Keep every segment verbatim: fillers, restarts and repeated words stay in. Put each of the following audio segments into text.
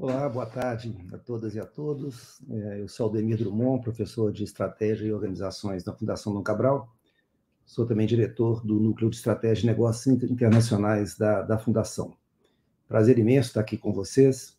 Olá, boa tarde a todas e a todos. Eu sou Aldemir Drummond, professor de Estratégia e Organizações da Fundação Dom Cabral. Sou também diretor do Núcleo de Estratégia e Negócios Internacionais da, da Fundação. Prazer imenso estar aqui com vocês.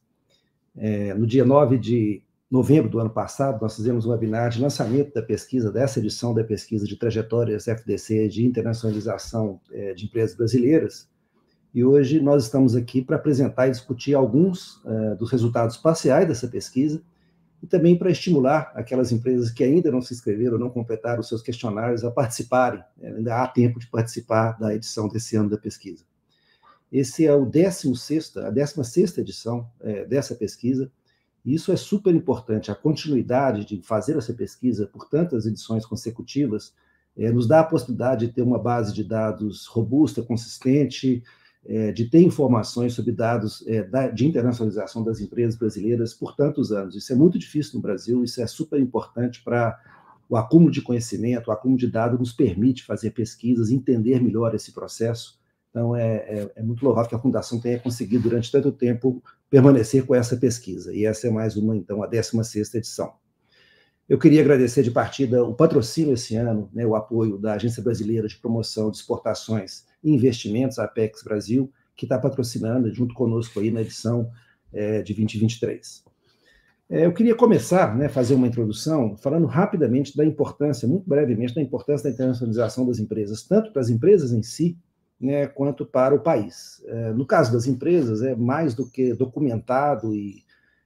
É, no dia nove de novembro do ano passado, nós fizemos um webinar de lançamento da pesquisa, dessa edição da pesquisa de trajetórias F D C de internacionalização é, de empresas brasileiras. E hoje nós estamos aqui para apresentar e discutir alguns uh, dos resultados parciais dessa pesquisa e também para estimular aquelas empresas que ainda não se inscreveram, não completaram os seus questionários a participarem. Ainda há tempo de participar da edição desse ano da pesquisa. Esse é o décimo sexto, a décima sexta edição é, dessa pesquisa, e isso é super importante. A continuidade de fazer essa pesquisa por tantas edições consecutivas é, nos dá a possibilidade de ter uma base de dados robusta, consistente, de ter informações sobre dados de internacionalização das empresas brasileiras por tantos anos. Isso é muito difícil no Brasil, isso é super importante para o acúmulo de conhecimento, o acúmulo de dados nos permite fazer pesquisas, entender melhor esse processo. Então, é, é, é muito louvável que a Fundação tenha conseguido, durante tanto tempo, permanecer com essa pesquisa. E essa é mais uma, então, a décima sexta edição. Eu queria agradecer de partida o patrocínio esse ano, né, o apoio da Agência Brasileira de Promoção de Exportações e Investimentos, a Apex Brasil, que está patrocinando junto conosco aí na edição é, de vinte e vinte e três. É, eu queria começar, né, fazer uma introdução, falando rapidamente da importância, muito brevemente, da importância da internacionalização das empresas, tanto para as empresas em si, né, quanto para o país. É, no caso das empresas, é mais do que documentado e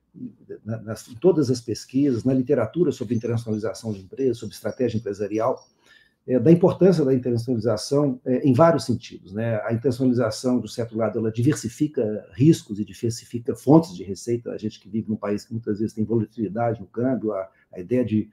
Nas, em todas as pesquisas, na literatura sobre internacionalização de empresas, sobre estratégia empresarial, é, da importância da internacionalização é, em vários sentidos. Né? A internacionalização, do certo lado, ela diversifica riscos e diversifica fontes de receita. A gente que vive num país que muitas vezes tem volatilidade no câmbio, a, a ideia de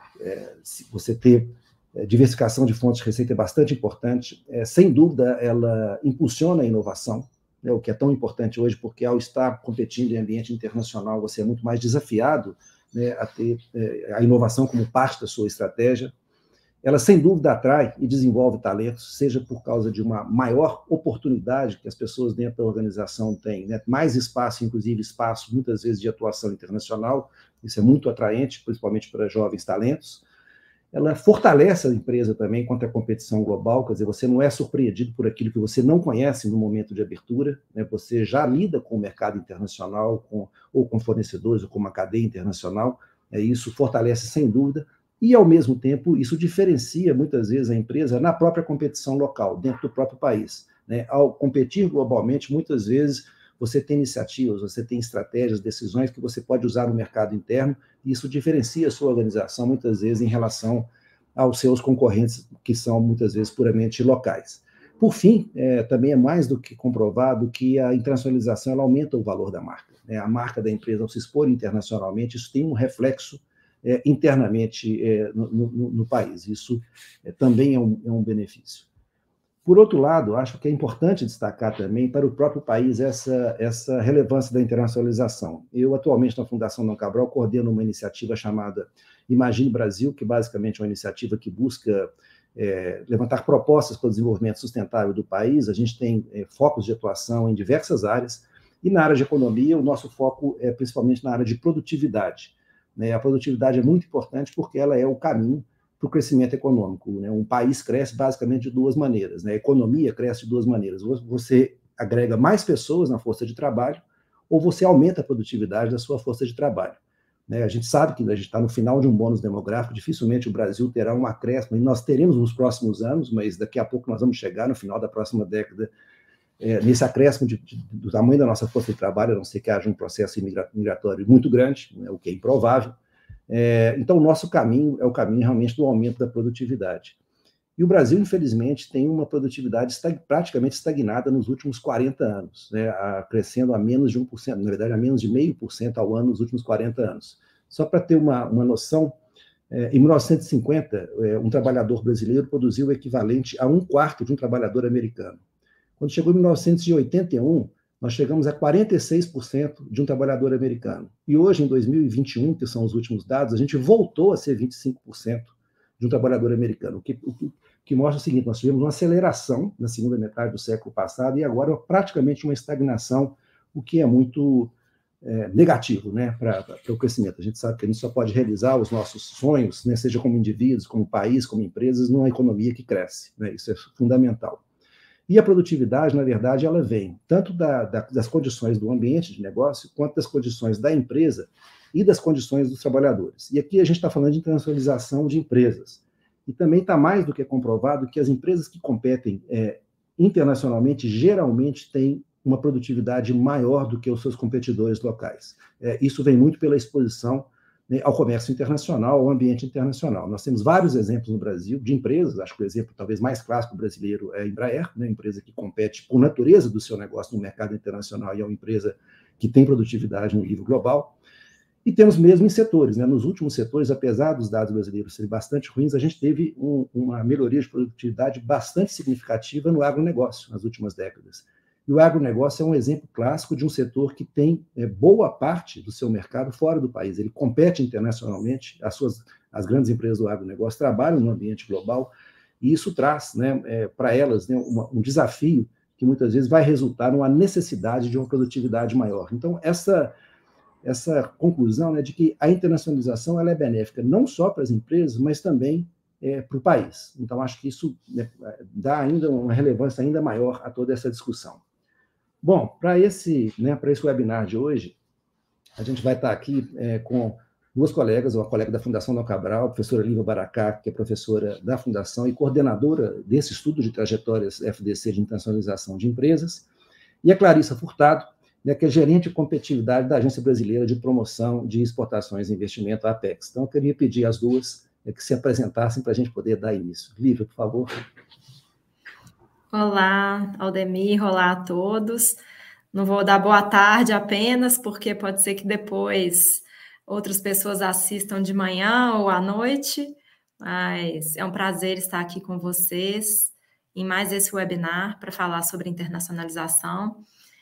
é, se você ter é, diversificação de fontes de receita é bastante importante. É, sem dúvida, ela impulsiona a inovação, né, o que é tão importante hoje, porque ao estar competindo em ambiente internacional, você é muito mais desafiado, né, a ter é, a inovação como parte da sua estratégia. Ela, sem dúvida, atrai e desenvolve talentos, seja por causa de uma maior oportunidade que as pessoas dentro da organização têm, né, mais espaço, inclusive espaço, muitas vezes, de atuação internacional. Isso é muito atraente, principalmente para jovens talentos. Ela fortalece a empresa também contra a competição global, quer dizer, você não é surpreendido por aquilo que você não conhece no momento de abertura, né? Você já lida com o mercado internacional, com, ou com fornecedores, ou com uma cadeia internacional, é, isso fortalece sem dúvida, e ao mesmo tempo isso diferencia muitas vezes a empresa na própria competição local, dentro do próprio país, né? Ao competir globalmente, muitas vezes você tem iniciativas, você tem estratégias, decisões que você pode usar no mercado interno, e isso diferencia a sua organização, muitas vezes, em relação aos seus concorrentes, que são, muitas vezes, puramente locais. Por fim, é, também é mais do que comprovado que a internacionalização ela aumenta o valor da marca, né? A marca da empresa, ao se expor internacionalmente, isso tem um reflexo é, internamente é, no, no, no país. Isso é, também é um, é um benefício. Por outro lado, acho que é importante destacar também para o próprio país essa, essa relevância da internacionalização. Eu, atualmente, na Fundação Dom Cabral, coordeno uma iniciativa chamada Imagine Brasil, que basicamente é uma iniciativa que busca é, levantar propostas para o desenvolvimento sustentável do país. A gente tem é, focos de atuação em diversas áreas, e na área de economia, o nosso foco é principalmente na área de produtividade. Né? A produtividade é muito importante porque ela é o caminho para o crescimento econômico. Né? Um país cresce basicamente de duas maneiras, né? A economia cresce de duas maneiras. Você agrega mais pessoas na força de trabalho, ou você aumenta a produtividade da sua força de trabalho. Né? A gente sabe que a gente está no final de um bônus demográfico, dificilmente o Brasil terá um acréscimo, e nós teremos nos próximos anos, mas daqui a pouco nós vamos chegar no final da próxima década, é, nesse acréscimo de, de, do tamanho da nossa força de trabalho, a não ser que haja um processo migratório muito grande, né, o que é improvável. É, então, o nosso caminho é o caminho realmente do aumento da produtividade. E o Brasil, infelizmente, tem uma produtividade estag, praticamente estagnada nos últimos quarenta anos, né, a, crescendo a menos de um por cento, na verdade, a menos de zero vírgula cinco por cento ao ano nos últimos quarenta anos. Só para ter uma, uma noção, é, em mil novecentos e cinquenta, é, um trabalhador brasileiro produziu o equivalente a um quarto de um trabalhador americano. Quando chegou em mil novecentos e oitenta e um, nós chegamos a quarenta e seis por cento de um trabalhador americano. E hoje, em dois mil e vinte e um, que são os últimos dados, a gente voltou a ser vinte e cinco por cento de um trabalhador americano, o que, o que mostra o seguinte: nós tivemos uma aceleração na segunda metade do século passado e agora praticamente uma estagnação, o que é muito é, negativo, né, para o crescimento. A gente sabe que a gente só pode realizar os nossos sonhos, né, seja como indivíduos, como país, como empresas, numa economia que cresce, né, isso é fundamental. E a produtividade, na verdade, ela vem tanto da, da, das condições do ambiente de negócio, quanto das condições da empresa e das condições dos trabalhadores. E aqui a gente está falando de internacionalização de empresas. E também está mais do que comprovado que as empresas que competem é, internacionalmente, geralmente têm uma produtividade maior do que os seus competidores locais. É, isso vem muito pela exposição, né, ao comércio internacional, ao ambiente internacional. Nós temos vários exemplos no Brasil de empresas, acho que o exemplo talvez mais clássico brasileiro é a Embraer, né, empresa que compete por natureza do seu negócio no mercado internacional e é uma empresa que tem produtividade no nível global. E temos mesmo em setores, né? Nos últimos setores, apesar dos dados brasileiros serem bastante ruins, a gente teve um, uma melhoria de produtividade bastante significativa no agronegócio nas últimas décadas. E o agronegócio é um exemplo clássico de um setor que tem é, boa parte do seu mercado fora do país. Ele compete internacionalmente, as, suas, as grandes empresas do agronegócio trabalham no ambiente global, e isso traz, né, é, para elas, né, uma, um desafio que muitas vezes vai resultar numa necessidade de uma produtividade maior. Então, essa... essa conclusão, né, de que a internacionalização ela é benéfica não só para as empresas, mas também é, para o país. Então, acho que isso, né, dá ainda uma relevância ainda maior a toda essa discussão. Bom, para esse, né, para esse webinar de hoje, a gente vai estar aqui é, com duas colegas, uma colega da Fundação Dom Cabral, a professora Lívia Baracá, que é professora da Fundação e coordenadora desse estudo de trajetórias F D C de internacionalização de empresas, e a Clarissa Furtado, né, que é gerente de competitividade da Agência Brasileira de Promoção de Exportações e Investimento, a Apex. Então, eu queria pedir às duas é, que se apresentassem para a gente poder dar início. Lívia, por favor. Olá, Aldemir, olá a todos. Não vou dar boa tarde apenas, porque pode ser que depois outras pessoas assistam de manhã ou à noite, mas é um prazer estar aqui com vocês em mais esse webinar para falar sobre internacionalização.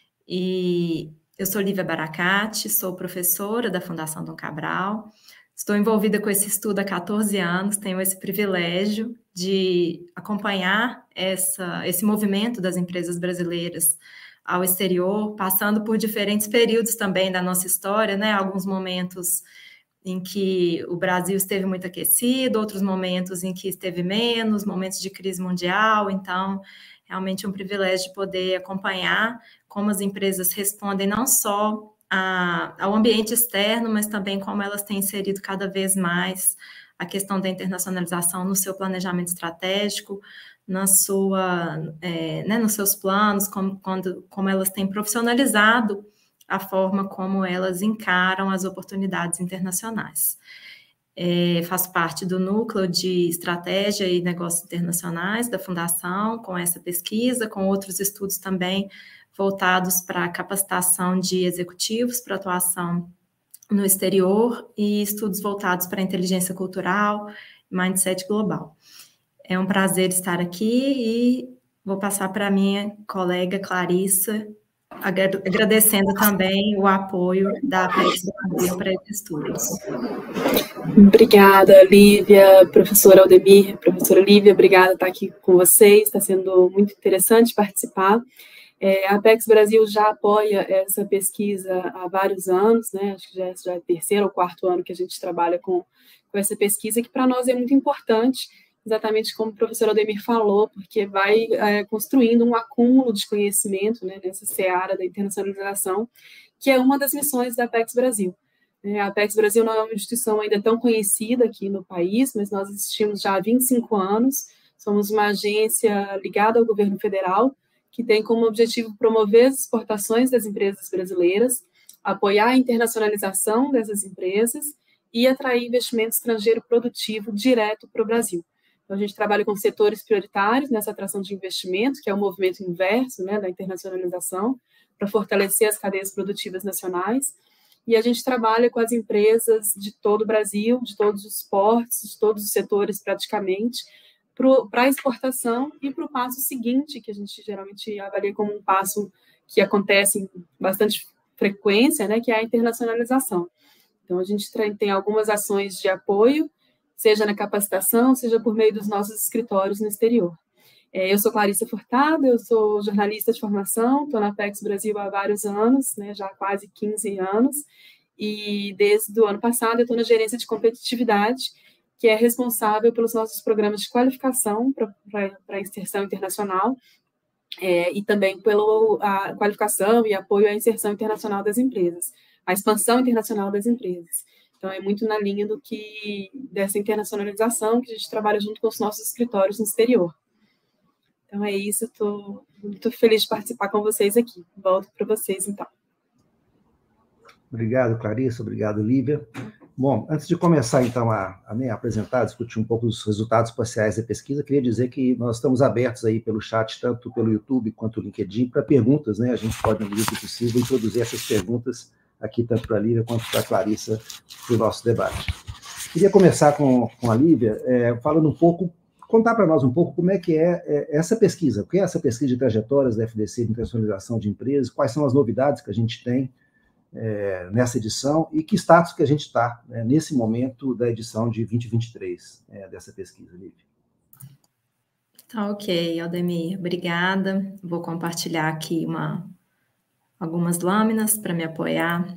E eu sou Lívia Baracate, sou professora da Fundação Dom Cabral, estou envolvida com esse estudo há quatorze anos, tenho esse privilégio de acompanhar essa, esse movimento das empresas brasileiras ao exterior, passando por diferentes períodos também da nossa história, né? Alguns momentos em que o Brasil esteve muito aquecido, outros momentos em que esteve menos, momentos de crise mundial, então realmente é um privilégio de poder acompanhar como as empresas respondem não só a, ao ambiente externo, mas também como elas têm inserido cada vez mais a questão da internacionalização no seu planejamento estratégico, na sua, é, né, nos seus planos, como, quando, como elas têm profissionalizado a forma como elas encaram as oportunidades internacionais. É, faço parte do núcleo de estratégia e negócios internacionais da Fundação, com essa pesquisa, com outros estudos também voltados para a capacitação de executivos para atuação no exterior e estudos voltados para a inteligência cultural e mindset global. É um prazer estar aqui e vou passar para a minha colega Clarissa, agradecendo também o apoio da Apex Brasil para esses estudos. Obrigada, Lívia, professora Aldemir, professora Lívia, obrigada por estar aqui com vocês, está sendo muito interessante participar. É, a Apex Brasil já apoia essa pesquisa há vários anos, né? Acho que já, já é o terceiro ou quarto ano que a gente trabalha com, com essa pesquisa, que para nós é muito importante, exatamente como o professor Aldemir falou, porque vai é, construindo um acúmulo de conhecimento, né, nessa seara da internacionalização, que é uma das missões da Apex Brasil. A Apex Brasil não é uma instituição ainda tão conhecida aqui no país, mas nós existimos já há vinte e cinco anos, somos uma agência ligada ao governo federal, que tem como objetivo promover as exportações das empresas brasileiras, apoiar a internacionalização dessas empresas e atrair investimento estrangeiro produtivo direto para o Brasil. Então, a gente trabalha com setores prioritários nessa atração de investimento, que é o movimento inverso, né, da internacionalização, para fortalecer as cadeias produtivas nacionais. E a gente trabalha com as empresas de todo o Brasil, de todos os portos, de todos os setores praticamente, para a exportação e para o passo seguinte, que a gente geralmente avalia como um passo que acontece em bastante frequência, né, que é a internacionalização. Então, a gente tem algumas ações de apoio, seja na capacitação, seja por meio dos nossos escritórios no exterior. É, eu sou Clarissa Furtado, eu sou jornalista de formação, estou na Apex Brasil há vários anos, né, já há quase quinze anos, e desde o ano passado eu estou na gerência de competitividade, que é responsável pelos nossos programas de qualificação para a inserção internacional, é, e também pela qualificação e apoio à inserção internacional das empresas, a expansão internacional das empresas. Então, é muito na linha do que, dessa internacionalização que a gente trabalha junto com os nossos escritórios no exterior. Então, é isso, estou muito feliz de participar com vocês aqui. Volto para vocês, então. Obrigado, Clarissa, obrigado, Lívia. Bom, antes de começar, então, a, a né, apresentar, discutir um pouco dos resultados parciais da pesquisa, queria dizer que nós estamos abertos aí pelo chat, tanto pelo YouTube quanto o LinkedIn, para perguntas, né? A gente pode, na medida do possível, introduzir essas perguntas aqui, tanto para a Lívia quanto para a Clarissa, para o nosso debate. Queria começar com, com a Lívia, é, falando um pouco, contar para nós um pouco como é que é, é essa pesquisa, o que é essa pesquisa de trajetórias da F D C de internacionalização de empresas, quais são as novidades que a gente tem é, nessa edição e que status que a gente está, né, nesse momento da edição de vinte e vinte e três é, dessa pesquisa, Lívia. Tá ok, Aldemir, obrigada. Vou compartilhar aqui uma, algumas lâminas para me apoiar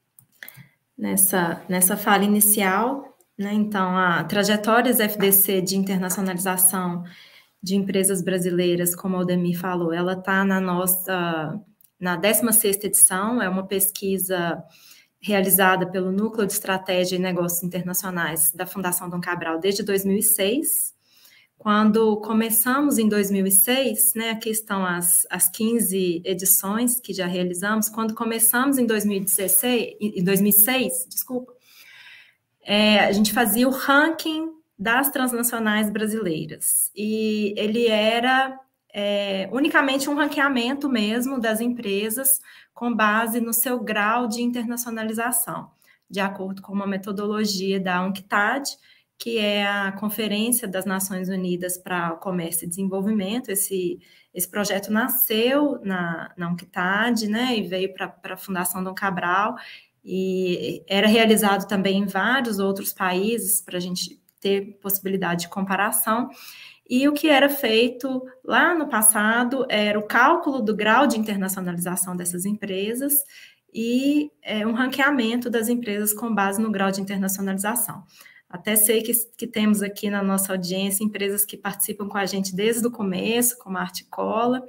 nessa, nessa fala inicial. Né? Então, a Trajetórias F D C de internacionalização de empresas brasileiras, como o Aldemir falou, ela está na nossa, na décima sexta edição, é uma pesquisa realizada pelo Núcleo de Estratégia e Negócios Internacionais da Fundação Dom Cabral desde dois mil e seis. Quando começamos em dois mil e seis, né, aqui estão as, as quinze edições que já realizamos, quando começamos em dois mil e dezesseis, em dois mil e seis, desculpa, É, a gente fazia o ranking das transnacionais brasileiras, e ele era é, unicamente um ranqueamento mesmo das empresas com base no seu grau de internacionalização, de acordo com uma metodologia da UNCTAD, que é a Conferência das Nações Unidas para o Comércio e Desenvolvimento. Esse, esse projeto nasceu na, na UNCTAD, né, e veio para a Fundação Dom Cabral, e era realizado também em vários outros países para a gente ter possibilidade de comparação. E o que era feito lá no passado era o cálculo do grau de internacionalização dessas empresas e é, um ranqueamento das empresas com base no grau de internacionalização. Até sei que, que temos aqui na nossa audiência empresas que participam com a gente desde o começo, como a Articola,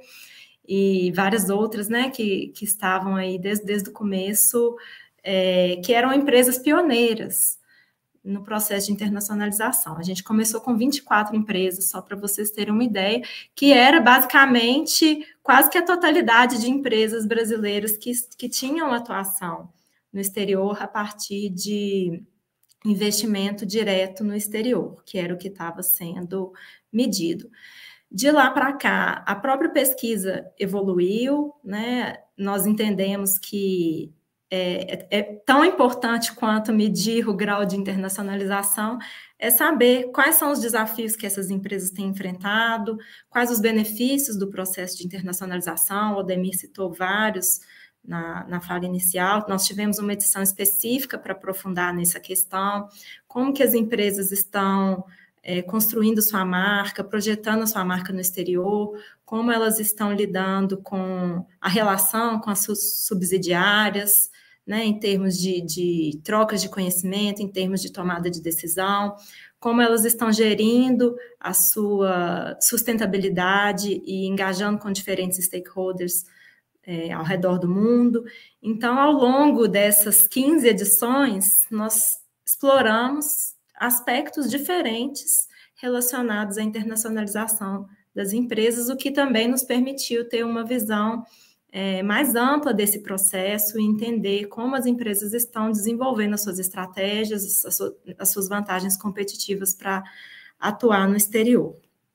e várias outras, né, que, que estavam aí desde, desde o começo, É, que eram empresas pioneiras no processo de internacionalização. A gente começou com vinte e quatro empresas, só para vocês terem uma ideia, que era basicamente quase que a totalidade de empresas brasileiras que, que tinham atuação no exterior a partir de investimento direto no exterior, que era o que estava sendo medido. De lá para cá, a própria pesquisa evoluiu, né? Nós entendemos que É, é tão importante quanto medir o grau de internacionalização, é saber quais são os desafios que essas empresas têm enfrentado, quais os benefícios do processo de internacionalização. O Aldemir citou vários na, na fala inicial. Nós tivemos uma edição específica para aprofundar nessa questão, como que as empresas estão é, construindo sua marca, projetando a sua marca no exterior, como elas estão lidando com a relação com as suas subsidiárias, né, em termos de, de trocas de conhecimento, em termos de tomada de decisão, como elas estão gerindo a sua sustentabilidade e engajando com diferentes stakeholders é, ao redor do mundo. Então, ao longo dessas quinze edições, nós exploramos aspectos diferentes relacionados à internacionalização das empresas, o que também nos permitiu ter uma visão É, mais ampla desse processo e entender como as empresas estão desenvolvendo as suas estratégias, as, su as suas vantagens competitivas para atuar no exterior.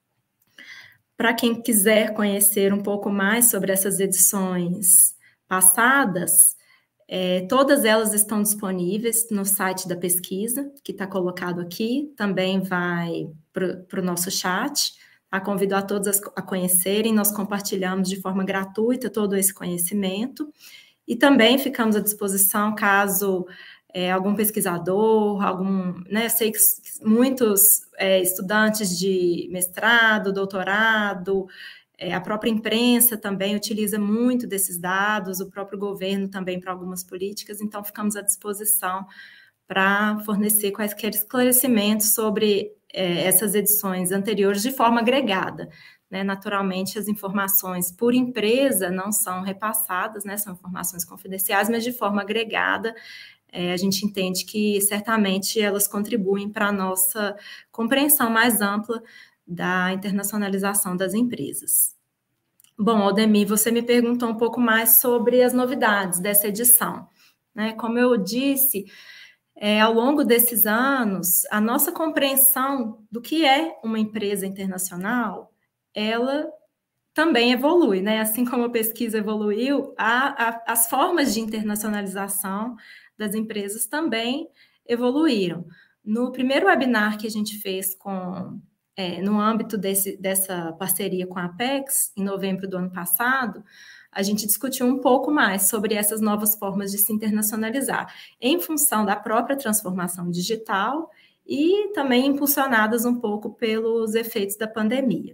Para quem quiser conhecer um pouco mais sobre essas edições passadas, é, todas elas estão disponíveis no site da pesquisa, que está colocado aqui, também vai para o nosso chat. A convido a todos a conhecerem, nós compartilhamos de forma gratuita todo esse conhecimento e também ficamos à disposição caso é, algum pesquisador, algum, né, sei que muitos é, estudantes de mestrado, doutorado, é, a própria imprensa também utiliza muito desses dados, o próprio governo também para algumas políticas, então ficamos à disposição para fornecer quaisquer esclarecimentos sobre é, essas edições anteriores de forma agregada. Né? Naturalmente, as informações por empresa não são repassadas, né? São informações confidenciais, mas de forma agregada, é, a gente entende que certamente elas contribuem para a nossa compreensão mais ampla da internacionalização das empresas. Bom, Aldemir, você me perguntou um pouco mais sobre as novidades dessa edição. Né? Como eu disse, é, ao longo desses anos, a nossa compreensão do que é uma empresa internacional, ela também evolui, né? Assim como a pesquisa evoluiu, a, a, as formas de internacionalização das empresas também evoluíram. No primeiro webinar que a gente fez com, é, no âmbito desse, dessa parceria com a Apex, em novembro do ano passado, a gente discutiu um pouco mais sobre essas novas formas de se internacionalizar, em função da própria transformação digital e também impulsionadas um pouco pelos efeitos da pandemia.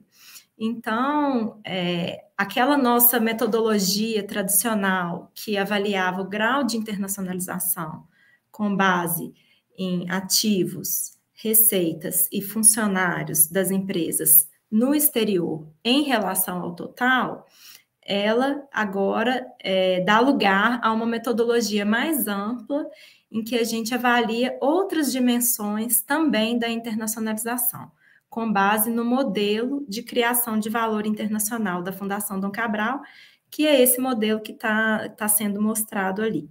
Então, é, aquela nossa metodologia tradicional que avaliava o grau de internacionalização com base em ativos, receitas e funcionários das empresas no exterior em relação ao total, ela agora é, dá lugar a uma metodologia mais ampla em que a gente avalia outras dimensões também da internacionalização, com base no modelo de criação de valor internacional da Fundação Dom Cabral, que é esse modelo que está tá sendo mostrado ali.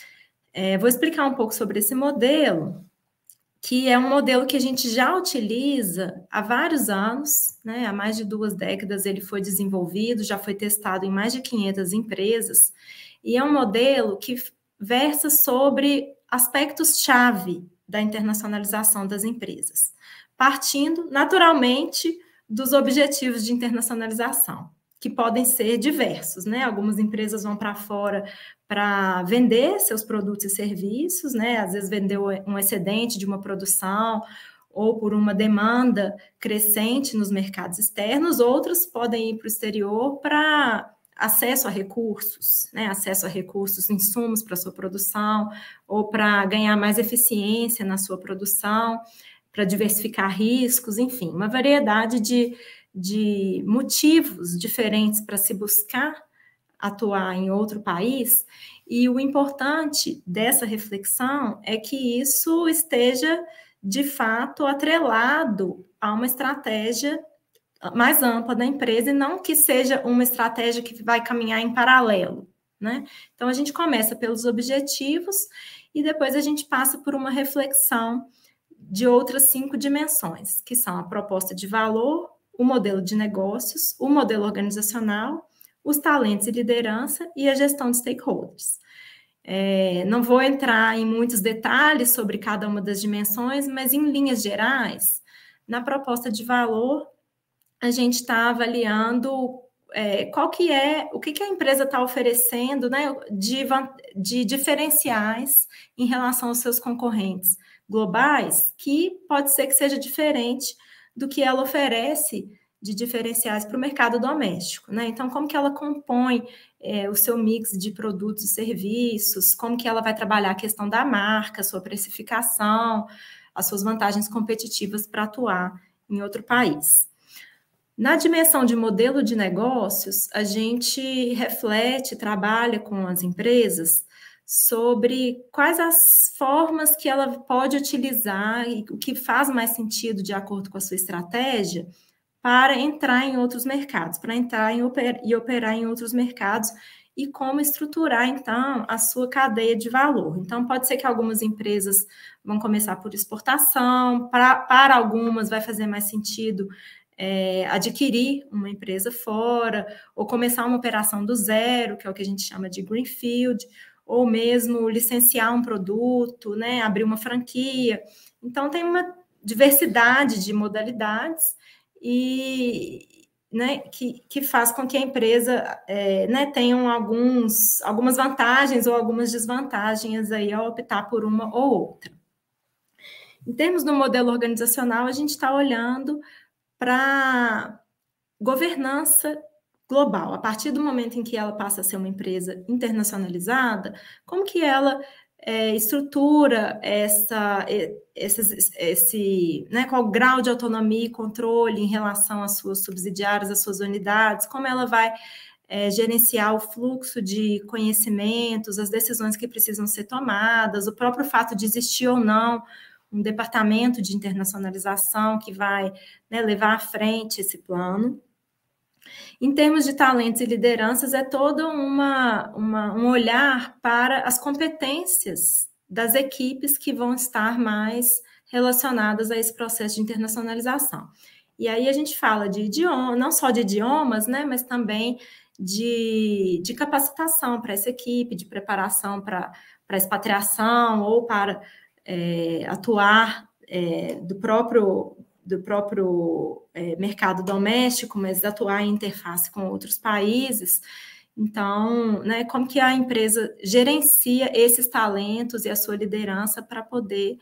É, vou explicar um pouco sobre esse modelo, que é um modelo que a gente já utiliza há vários anos, né? Há mais de duas décadas ele foi desenvolvido, já foi testado em mais de quinhentas empresas, e é um modelo que versa sobre aspectos-chave da internacionalização das empresas, partindo, naturalmente, dos objetivos de internacionalização, que podem ser diversos, né? Algumas empresas vão para fora para vender seus produtos e serviços, né? Às vezes vender um excedente de uma produção ou por uma demanda crescente nos mercados externos, outras podem ir para o exterior para acesso a recursos, né? Acesso a recursos, insumos para sua produção, ou para ganhar mais eficiência na sua produção, para diversificar riscos, enfim, uma variedade de, de motivos diferentes para se buscar atuar em outro país, e o importante dessa reflexão é que isso esteja, de fato, atrelado a uma estratégia mais ampla da empresa, e não que seja uma estratégia que vai caminhar em paralelo, né? Então, a gente começa pelos objetivos e depois a gente passa por uma reflexão de outras cinco dimensões, que são a proposta de valor, o modelo de negócios, o modelo organizacional, os talentos e liderança e a gestão de stakeholders. É, não vou entrar em muitos detalhes sobre cada uma das dimensões, mas em linhas gerais, na proposta de valor, a gente está avaliando é, qual que é, o que, que a empresa está oferecendo, né, de, de diferenciais em relação aos seus concorrentes globais, que pode ser que seja diferente do que ela oferece de diferenciais para o mercado doméstico, né? Então, como que ela compõe é, o seu mix de produtos e serviços, como que ela vai trabalhar a questão da marca, sua precificação, as suas vantagens competitivas para atuar em outro país. Na dimensão de modelo de negócios, a gente reflete, trabalha com as empresas sobre quais as formas que ela pode utilizar e o que faz mais sentido de acordo com a sua estratégia para entrar em outros mercados, para entrar em oper- e operar em outros mercados e como estruturar, então, a sua cadeia de valor. Então, pode ser que algumas empresas vão começar por exportação, pra, para algumas vai fazer mais sentido é, adquirir uma empresa fora, ou começar uma operação do zero, que é o que a gente chama de greenfield, ou mesmo licenciar um produto, né, abrir uma franquia. Então, tem uma diversidade de modalidades e, né, que, que faz com que a empresa é, né, tenha alguns, algumas vantagens ou algumas desvantagens aí ao optar por uma ou outra. Em termos do modelo organizacional, a gente está olhando para governança global. A partir do momento em que ela passa a ser uma empresa internacionalizada, como que ela é, estrutura essa, esse, esse né, qual o grau de autonomia e controle em relação às suas subsidiárias, às suas unidades, como ela vai é, gerenciar o fluxo de conhecimentos, as decisões que precisam ser tomadas, o próprio fato de existir ou não um departamento de internacionalização que vai, né, levar à frente esse plano. Em termos de talentos e lideranças, é todo uma, uma, um olhar para as competências das equipes que vão estar mais relacionadas a esse processo de internacionalização. E aí a gente fala de idioma, não só de idiomas, né, mas também de, de capacitação para essa equipe, de preparação para, para expatriação ou para é, atuar é, do próprio... do próprio é, mercado doméstico, mas atuar em interface com outros países. Então, né, como que a empresa gerencia esses talentos e a sua liderança para poder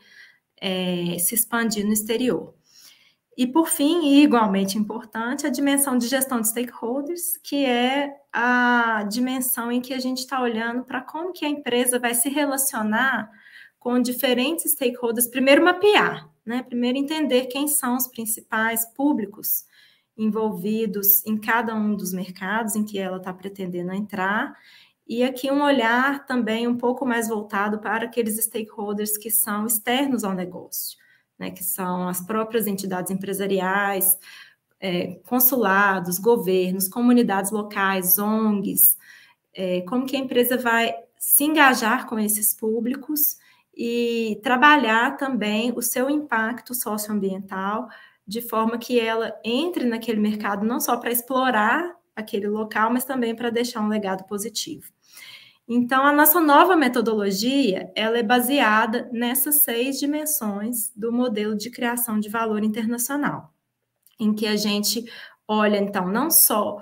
é, se expandir no exterior. E, por fim, e igualmente importante, a dimensão de gestão de stakeholders, que é a dimensão em que a gente está olhando para como que a empresa vai se relacionar com diferentes stakeholders, primeiro mapear, né? Primeiro entender quem são os principais públicos envolvidos em cada um dos mercados em que ela está pretendendo entrar, e aqui um olhar também um pouco mais voltado para aqueles stakeholders que são externos ao negócio, né? Que são as próprias entidades empresariais, é, consulados, governos, comunidades locais, O N Gs, é, como que a empresa vai se engajar com esses públicos e trabalhar também o seu impacto socioambiental, de forma que ela entre naquele mercado não só para explorar aquele local, mas também para deixar um legado positivo. Então, a nossa nova metodologia, ela é baseada nessas seis dimensões do modelo de criação de valor internacional, em que a gente olha, então, não só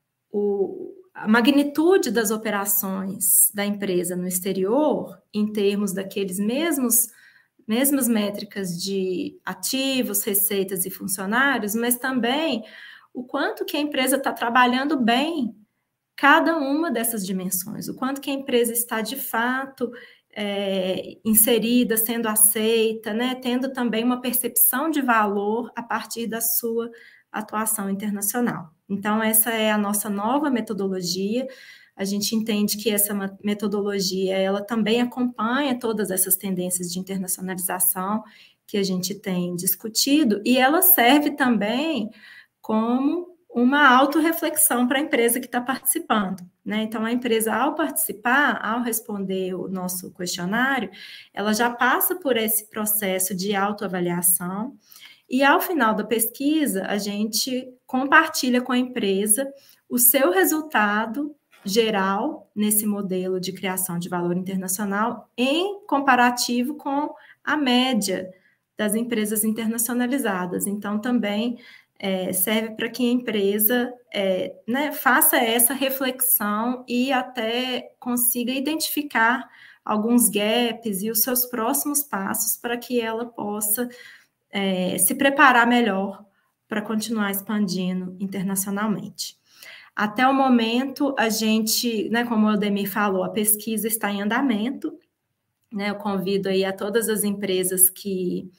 o a magnitude das operações da empresa no exterior, em termos daqueles mesmos, mesmas métricas de ativos, receitas e funcionários, mas também o quanto que a empresa está trabalhando bem cada uma dessas dimensões, o quanto que a empresa está, de fato, é, inserida, sendo aceita, né, tendo também uma percepção de valor a partir da sua atuação internacional. Então, essa é a nossa nova metodologia. A gente entende que essa metodologia, ela também acompanha todas essas tendências de internacionalização que a gente tem discutido, e ela serve também como uma autorreflexão para a empresa que está participando, né? Então, a empresa, ao participar, ao responder o nosso questionário, ela já passa por esse processo de autoavaliação. E, ao final da pesquisa, a gente compartilha com a empresa o seu resultado geral nesse modelo de criação de valor internacional em comparativo com a média das empresas internacionalizadas. Então, também é, serve para que a empresa é, né, faça essa reflexão e até consiga identificar alguns gaps e os seus próximos passos para que ela possa É, se preparar melhor para continuar expandindo internacionalmente. Até o momento, a gente, né, como o Aldemir falou, a pesquisa está em andamento, né, eu convido aí a todas as empresas que,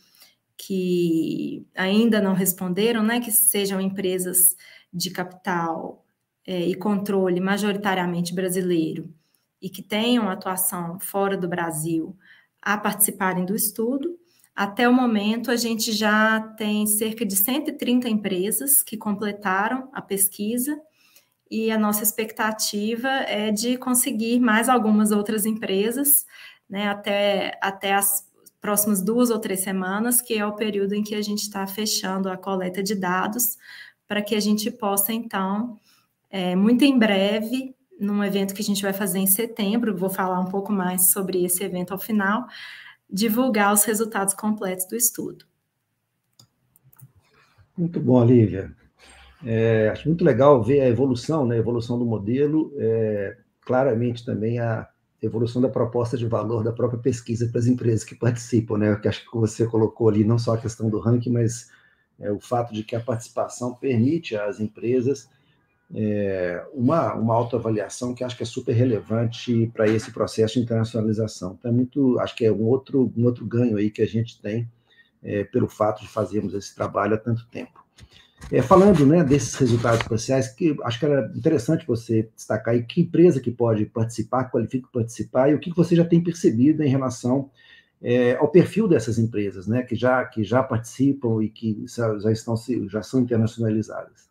que ainda não responderam, né, que sejam empresas de capital é, e controle majoritariamente brasileiro e que tenham atuação fora do Brasil, a participarem do estudo. Até o momento, a gente já tem cerca de cento e trinta empresas que completaram a pesquisa e a nossa expectativa é de conseguir mais algumas outras empresas, né, até, até as próximas duas ou três semanas, que é o período em que a gente está fechando a coleta de dados, para que a gente possa, então, é, muito em breve, num evento que a gente vai fazer em setembro, vou falar um pouco mais sobre esse evento ao final, divulgar os resultados completos do estudo. Muito bom, Lívia. É, acho muito legal ver a evolução, né, a evolução do modelo, é, claramente também a evolução da proposta de valor da própria pesquisa para as empresas que participam, né, que acho que você colocou ali não só a questão do ranking, mas é, o fato de que a participação permite às empresas é, uma, uma autoavaliação que acho que é super relevante para esse processo de internacionalização. Então, é muito, acho que é um outro, um outro ganho aí que a gente tem é, pelo fato de fazermos esse trabalho há tanto tempo. É, falando, né, desses resultados parciais, que acho que era interessante você destacar aí que empresa que pode participar, qualifica participar, e o que você já tem percebido em relação é, ao perfil dessas empresas, né, que já, que já participam e que já, já, estão, já são internacionalizadas.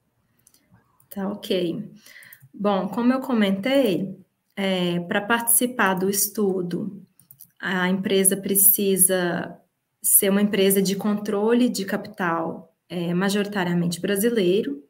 Tá, ok. Bom, como eu comentei, é, para participar do estudo, a empresa precisa ser uma empresa de controle de capital, é, majoritariamente brasileiro,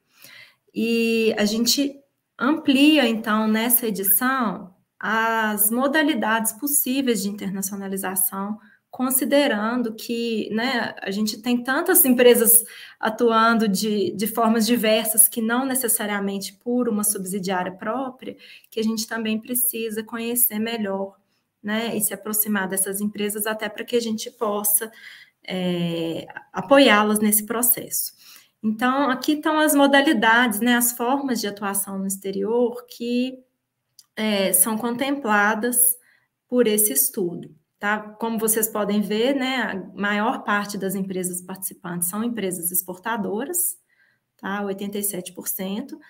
e a gente amplia, então, nessa edição, as modalidades possíveis de internacionalização, considerando que, né, a gente tem tantas empresas atuando de, de formas diversas, que não necessariamente por uma subsidiária própria, que a gente também precisa conhecer melhor, né, e se aproximar dessas empresas, até para que a gente possa é, apoiá-las nesse processo. Então, aqui estão as modalidades, né, as formas de atuação no exterior que é, são contempladas por esse estudo, tá? Como vocês podem ver, né, a maior parte das empresas participantes são empresas exportadoras, tá? oitenta e sete por cento.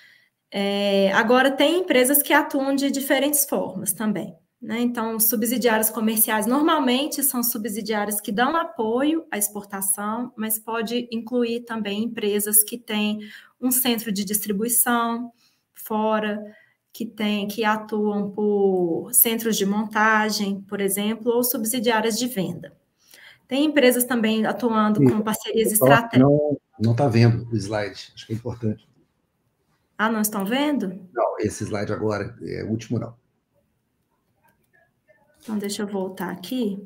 É, agora, tem empresas que atuam de diferentes formas também, né? Então, subsidiárias comerciais normalmente são subsidiárias que dão apoio à exportação, mas pode incluir também empresas que têm um centro de distribuição fora, que, tem, que atuam por centros de montagem, por exemplo, ou subsidiárias de venda. Tem empresas também atuando Sim, com parcerias estratégicas. Não está vendo o slide, acho que é importante. Ah, não estão vendo? Não, esse slide agora, é o último não. Então, deixa eu voltar aqui.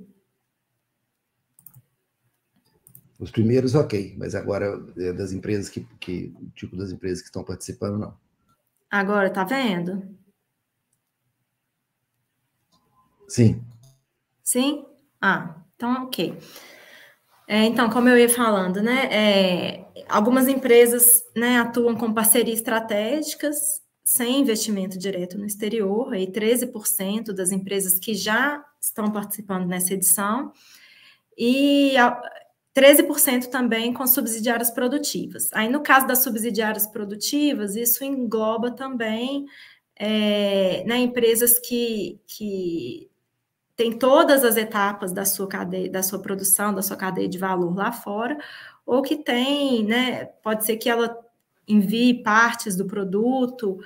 Os primeiros, ok, mas agora é das empresas que, que, o tipo das empresas que estão participando, não. Agora, tá vendo? Sim. Sim? Ah, então, ok. É, então, como eu ia falando, né, é, algumas empresas, né, atuam com parcerias estratégicas, sem investimento direto no exterior, aí treze por cento das empresas que já estão participando nessa edição, e treze por cento também com subsidiárias produtivas. Aí, no caso das subsidiárias produtivas, isso engloba também é, né, empresas que, que têm todas as etapas da sua cadeia, da sua produção, da sua cadeia de valor lá fora, ou que tem, né, pode ser que ela envie partes do produto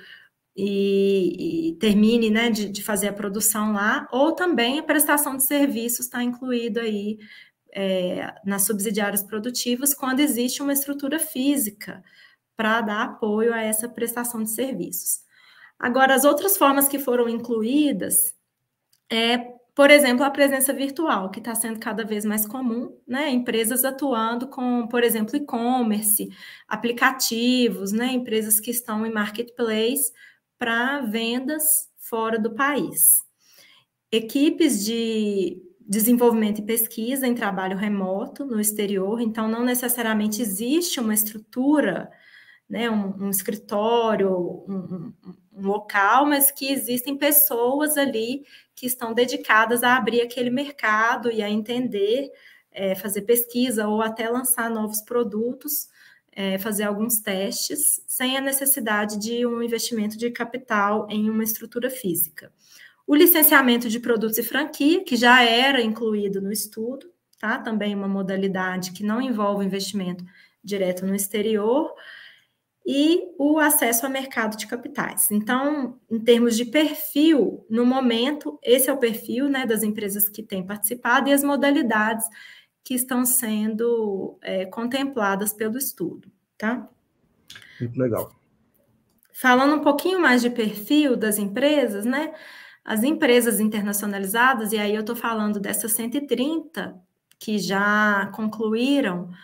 e, e termine, né, de, de fazer a produção lá, ou também a prestação de serviços está incluído aí é, nas subsidiárias produtivas, quando existe uma estrutura física para dar apoio a essa prestação de serviços. Agora, as outras formas que foram incluídas é, por exemplo, a presença virtual, que está sendo cada vez mais comum, né? Empresas atuando com, por exemplo, e-commerce, aplicativos, né? Empresas que estão em marketplace para vendas fora do país. Equipes de desenvolvimento e pesquisa em trabalho remoto no exterior, então não necessariamente existe uma estrutura, né, um, um escritório, um, um, um local, mas que existem pessoas ali que estão dedicadas a abrir aquele mercado e a entender, é, fazer pesquisa ou até lançar novos produtos, é, fazer alguns testes, sem a necessidade de um investimento de capital em uma estrutura física. O licenciamento de produtos e franquia, que já era incluído no estudo, tá? Também uma modalidade que não envolve investimento direto no exterior, e o acesso ao mercado de capitais. Então, em termos de perfil, no momento, esse é o perfil, né, das empresas que têm participado e as modalidades que estão sendo é, contempladas pelo estudo, tá? Muito legal. Falando um pouquinho mais de perfil das empresas, né, as empresas internacionalizadas, e aí eu estou falando dessas cento e trinta que já concluíram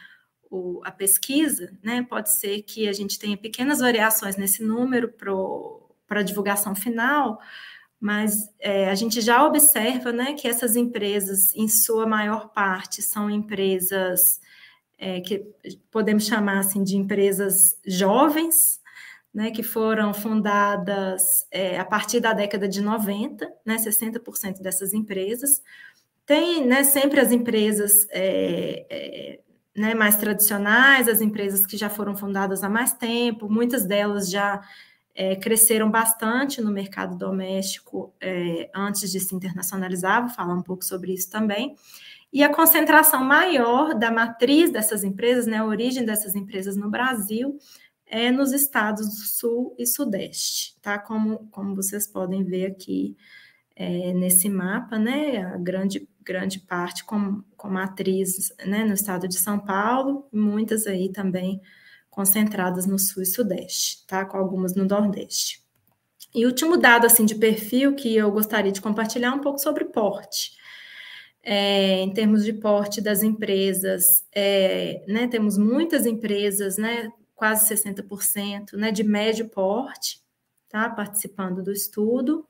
o, a pesquisa, né, pode ser que a gente tenha pequenas variações nesse número para a divulgação final, mas é, a gente já observa, né, que essas empresas, em sua maior parte, são empresas é, que podemos chamar assim, de empresas jovens, né, que foram fundadas é, a partir da década de noventa, né, sessenta por cento dessas empresas. Tem, né, sempre as empresas é, é, né, mais tradicionais, as empresas que já foram fundadas há mais tempo, muitas delas já é, cresceram bastante no mercado doméstico é, antes de se internacionalizar, vou falar um pouco sobre isso também. E a concentração maior da matriz dessas empresas, né, a origem dessas empresas no Brasil, é nos estados do Sul e Sudeste, tá? Como, como vocês podem ver aqui é, nesse mapa, né, a grande, grande parte com, com matriz, né, no estado de São Paulo, e muitas aí também concentradas no Sul e Sudeste, tá? Com algumas no Nordeste. E o último dado, assim, de perfil que eu gostaria de compartilhar um pouco sobre porte. É, em termos de porte das empresas, é, né, temos muitas empresas, né, quase sessenta por cento, né, de médio porte, tá, participando do estudo,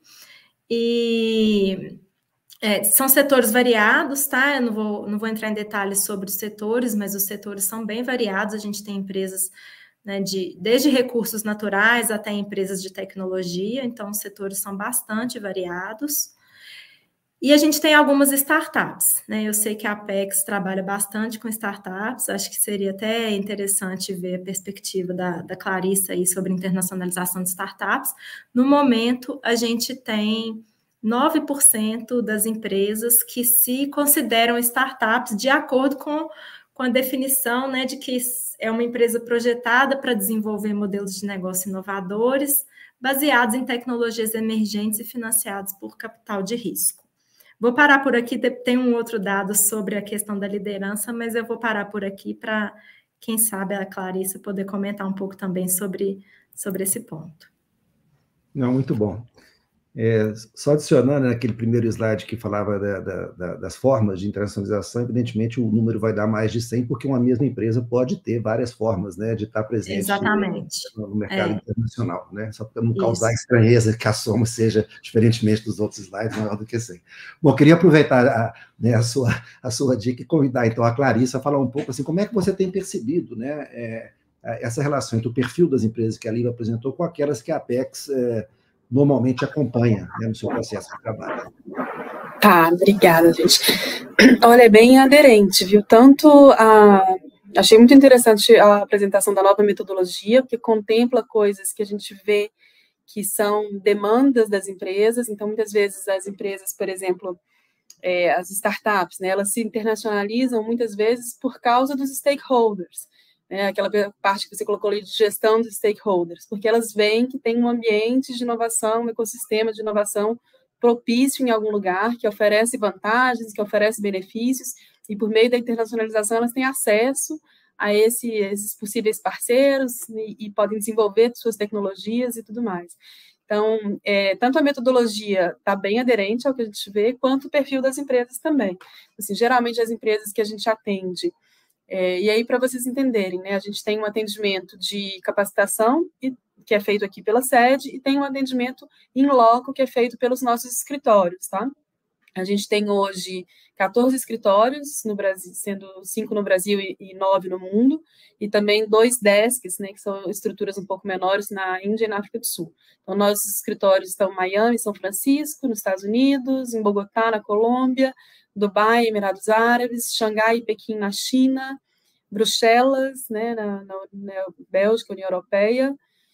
e é, são setores variados, tá, eu não vou, não vou entrar em detalhes sobre os setores, mas os setores são bem variados, a gente tem empresas, né, de, desde recursos naturais até empresas de tecnologia, então os setores são bastante variados. E a gente tem algumas startups, né? Eu sei que a Apex trabalha bastante com startups, acho que seria até interessante ver a perspectiva da, da Clarissa aí sobre internacionalização de startups. No momento, a gente tem nove por cento das empresas que se consideram startups de acordo com, com a definição, né, de que é uma empresa projetada para desenvolver modelos de negócio inovadores, baseados em tecnologias emergentes e financiados por capital de risco. Vou parar por aqui, tem um outro dado sobre a questão da liderança, mas eu vou parar por aqui para, quem sabe, a Clarissa poder comentar um pouco também sobre, sobre esse ponto. Não, muito bom. É, só adicionando naquele primeiro slide que falava da, da, da, das formas de internacionalização, evidentemente o número vai dar mais de cem, porque uma mesma empresa pode ter várias formas, né, de estar presente Exatamente. no, no mercado é. internacional, né, só para não Isso. causar estranheza que a soma seja, diferentemente dos outros slides, maior do que cem. Bom, queria aproveitar a, né, a, sua, a sua dica e convidar então a Clarissa a falar um pouco assim, como é que você tem percebido, né, é, essa relação entre o perfil das empresas que a Lívia apresentou com aquelas que a Apex é, normalmente acompanha, né, no seu processo de trabalho. Tá, obrigada, gente. Olha, é bem aderente, viu? Tanto a... Achei muito interessante a apresentação da nova metodologia, porque contempla coisas que a gente vê que são demandas das empresas. Então, muitas vezes, as empresas, por exemplo, é, as startups, né, elas se internacionalizam muitas vezes por causa dos stakeholders. É, aquela parte que você colocou ali de gestão dos stakeholders, porque elas veem que tem um ambiente de inovação, um ecossistema de inovação propício em algum lugar, que oferece vantagens, que oferece benefícios, e por meio da internacionalização elas têm acesso a esse, esses possíveis parceiros e, e podem desenvolver suas tecnologias e tudo mais. Então, é, tanto a metodologia está bem aderente ao que a gente vê, quanto o perfil das empresas também. Assim, geralmente, as empresas que a gente atende, É, e aí, para vocês entenderem, né, a gente tem um atendimento de capacitação, e, que é feito aqui pela sede, e tem um atendimento in loco, que é feito pelos nossos escritórios, tá? A gente tem hoje quatorze escritórios no Brasil, sendo cinco no Brasil e, e nove no mundo, e também dois desks, né, que são estruturas um pouco menores na Índia e na África do Sul. Então, nossos escritórios estão em Miami, São Francisco, nos Estados Unidos, em Bogotá, na Colômbia, Dubai, Emirados Árabes, Xangai e Pequim, na China, Bruxelas, né, na, na, na Bélgica, União Europeia,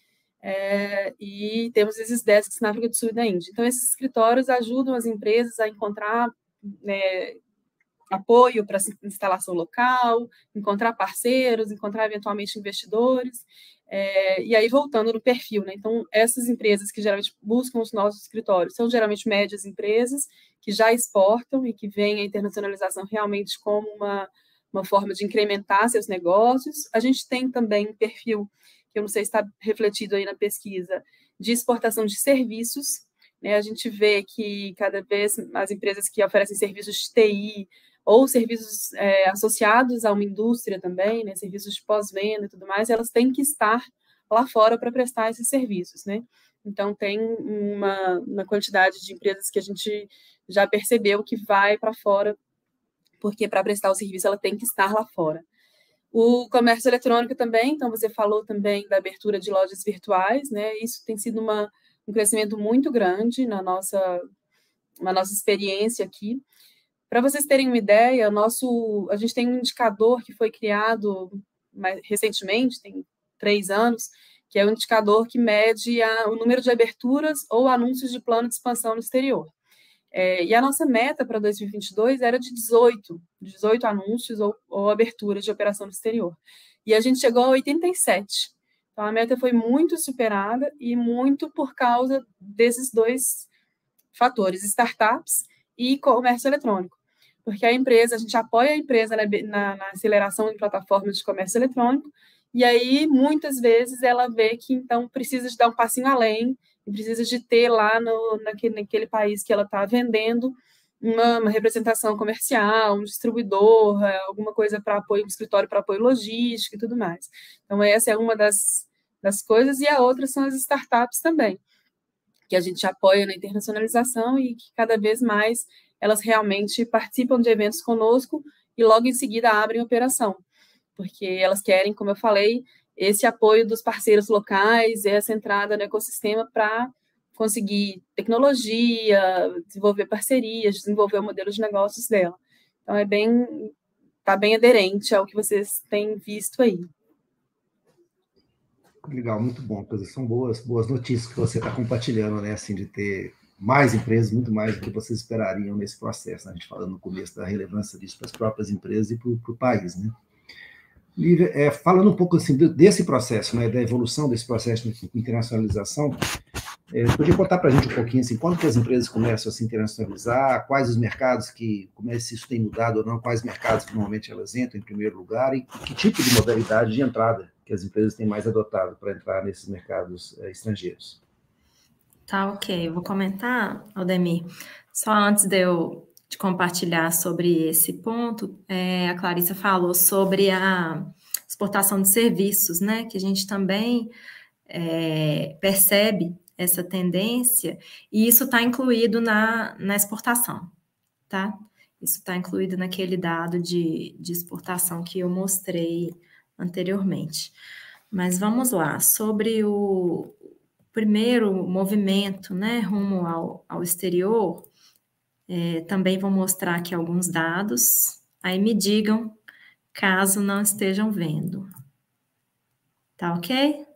é, e temos esses desks na África do Sul e na Índia. Então, esses escritórios ajudam as empresas a encontrar, né, apoio para instalação local, encontrar parceiros, encontrar eventualmente investidores, é, e aí voltando no perfil, né? Então, essas empresas que geralmente buscam os nossos escritórios são geralmente médias empresas que já exportam e que veem a internacionalização realmente como uma, uma forma de incrementar seus negócios. A gente tem também um perfil, que eu não sei se está refletido aí na pesquisa, de exportação de serviços, né? A gente vê que cada vez as empresas que oferecem serviços de T I, ou serviços é, associados a uma indústria também, né, serviços de pós-venda e tudo mais, elas têm que estar lá fora para prestar esses serviços, né? Então, tem uma, uma quantidade de empresas que a gente já percebeu que vai para fora, porque para prestar o serviço ela tem que estar lá fora. O comércio eletrônico também, então você falou também da abertura de lojas virtuais, né? Isso tem sido uma, um crescimento muito grande na nossa, na nossa experiência aqui. Para vocês terem uma ideia, nosso, a gente tem um indicador que foi criado mais recentemente, tem três anos, que é um indicador que mede a, o número de aberturas ou anúncios de plano de expansão no exterior. É, e a nossa meta para dois mil e vinte e dois era de dezoito, dezoito anúncios ou, ou aberturas de operação no exterior. E a gente chegou a oitenta e sete. Então, a meta foi muito superada e muito por causa desses dois fatores, startups e comércio eletrônico. Porque a empresa, a gente apoia a empresa na, na, na aceleração de plataformas de comércio eletrônico, e aí, muitas vezes, ela vê que, então, precisa de dar um passinho além, e precisa de ter lá no, naquele, naquele país que ela está vendendo uma, uma representação comercial, um distribuidor, alguma coisa para apoio, um escritório para apoio logístico e tudo mais. Então, essa é uma das, das coisas, e a outra são as startups também, que a gente apoia na internacionalização e que cada vez mais elas realmente participam de eventos conosco e logo em seguida abrem operação, porque elas querem, como eu falei, esse apoio dos parceiros locais, essa entrada no ecossistema para conseguir tecnologia, desenvolver parcerias, desenvolver o modelo de negócios dela. Então, é bem, está bem aderente ao que vocês têm visto aí. Legal, muito bom. São boas, boas notícias que você está compartilhando, né? Assim, de ter mais empresas, muito mais do que vocês esperariam nesse processo. Né? A gente falando no começo da relevância disso para as próprias empresas e para o país, né? Lívia, é, falando um pouco assim desse processo, né, da evolução desse processo de internacionalização, é, podia contar para a gente um pouquinho assim, quando que as empresas começam a se internacionalizar, quais os mercados que, como é, se isso tem mudado ou não, quais mercados que normalmente elas entram em primeiro lugar e que tipo de modalidade de entrada que as empresas têm mais adotado para entrar nesses mercados é, estrangeiros. Tá, ok. Eu vou comentar, Aldemir, só antes de eu de compartilhar sobre esse ponto, é, a Clarissa falou sobre a exportação de serviços, né, que a gente também é, percebe essa tendência, e isso está incluído na, na exportação, tá? Isso está incluído naquele dado de, de exportação que eu mostrei anteriormente. Mas vamos lá, sobre o primeiro movimento, né, rumo ao, ao exterior, É, também vou mostrar aqui alguns dados, aí me digam caso não estejam vendo. Tá ok?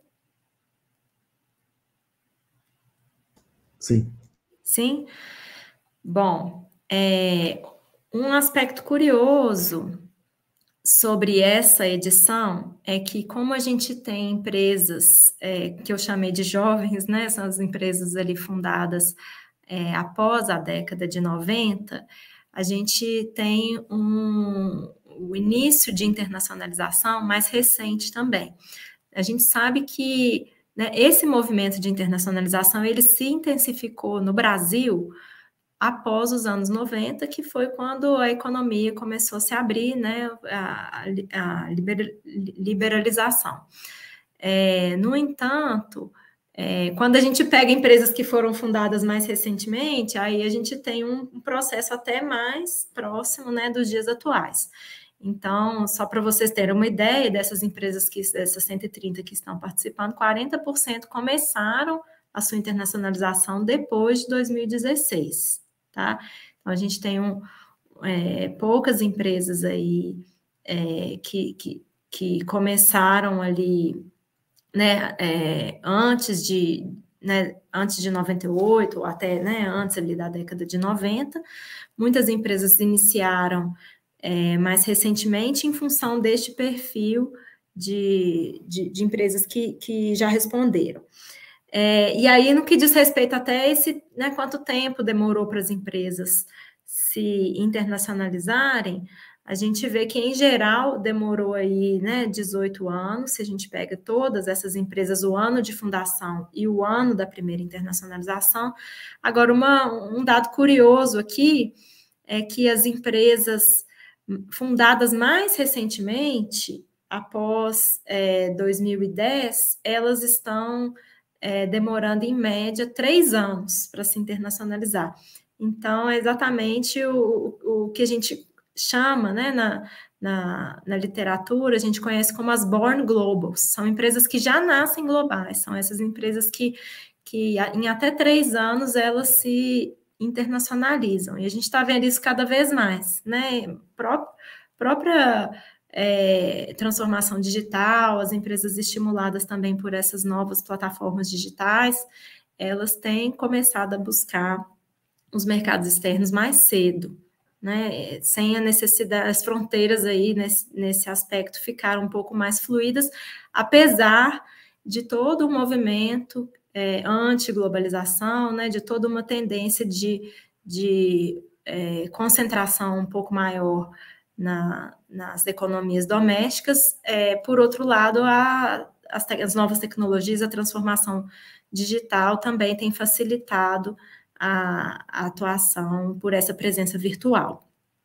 Sim. Sim? Bom, é, um aspecto curioso sobre essa edição é que, como a gente tem empresas é, que eu chamei de jovens, né? São as empresas ali fundadas É, após a década de noventa, a gente tem um, o início de internacionalização mais recente também. A gente sabe que, né, esse movimento de internacionalização ele se intensificou no Brasil após os anos noventa, que foi quando a economia começou a se abrir, né, a, a liberalização. É, no entanto, É, quando a gente pega empresas que foram fundadas mais recentemente, aí a gente tem um, um processo até mais próximo, né, dos dias atuais. Então, só para vocês terem uma ideia dessas empresas, que, dessas cento e trinta que estão participando, quarenta por cento começaram a sua internacionalização depois de dois mil e dezesseis, tá? Então, a gente tem um, é, poucas empresas aí é, que, que, que começaram ali, né, é, antes de, né, antes de noventa e oito, ou até, né, antes ali da década de noventa, muitas empresas iniciaram é, mais recentemente em função deste perfil de, de, de empresas que, que já responderam. É, e aí, no que diz respeito até esse, né, quanto tempo demorou para as empresas se internacionalizarem, a gente vê que, em geral, demorou aí, né, dezoito anos, se a gente pega todas essas empresas, o ano de fundação e o ano da primeira internacionalização. Agora, uma, um dado curioso aqui é que as empresas fundadas mais recentemente, após é, dois mil e dez, elas estão é, demorando, em média, três anos para se internacionalizar. Então, é exatamente o, o, o que a gente chama, né, na, na, na literatura, a gente conhece como as born globals. São empresas que já nascem globais, são essas empresas que, que em até três anos, elas se internacionalizam. E a gente está vendo isso cada vez mais, né? Pró própria é, transformação digital, as empresas estimuladas também por essas novas plataformas digitais, elas têm começado a buscar os mercados externos mais cedo, né? Sem a necessidade, as fronteiras aí nesse, nesse aspecto ficaram um pouco mais fluídas, apesar de todo o movimento é, anti-globalização, né? De toda uma tendência de, de é, concentração um pouco maior na, nas economias domésticas. É, por outro lado, a, as, as novas tecnologias, a transformação digital também tem facilitado A, a atuação por essa presença virtual.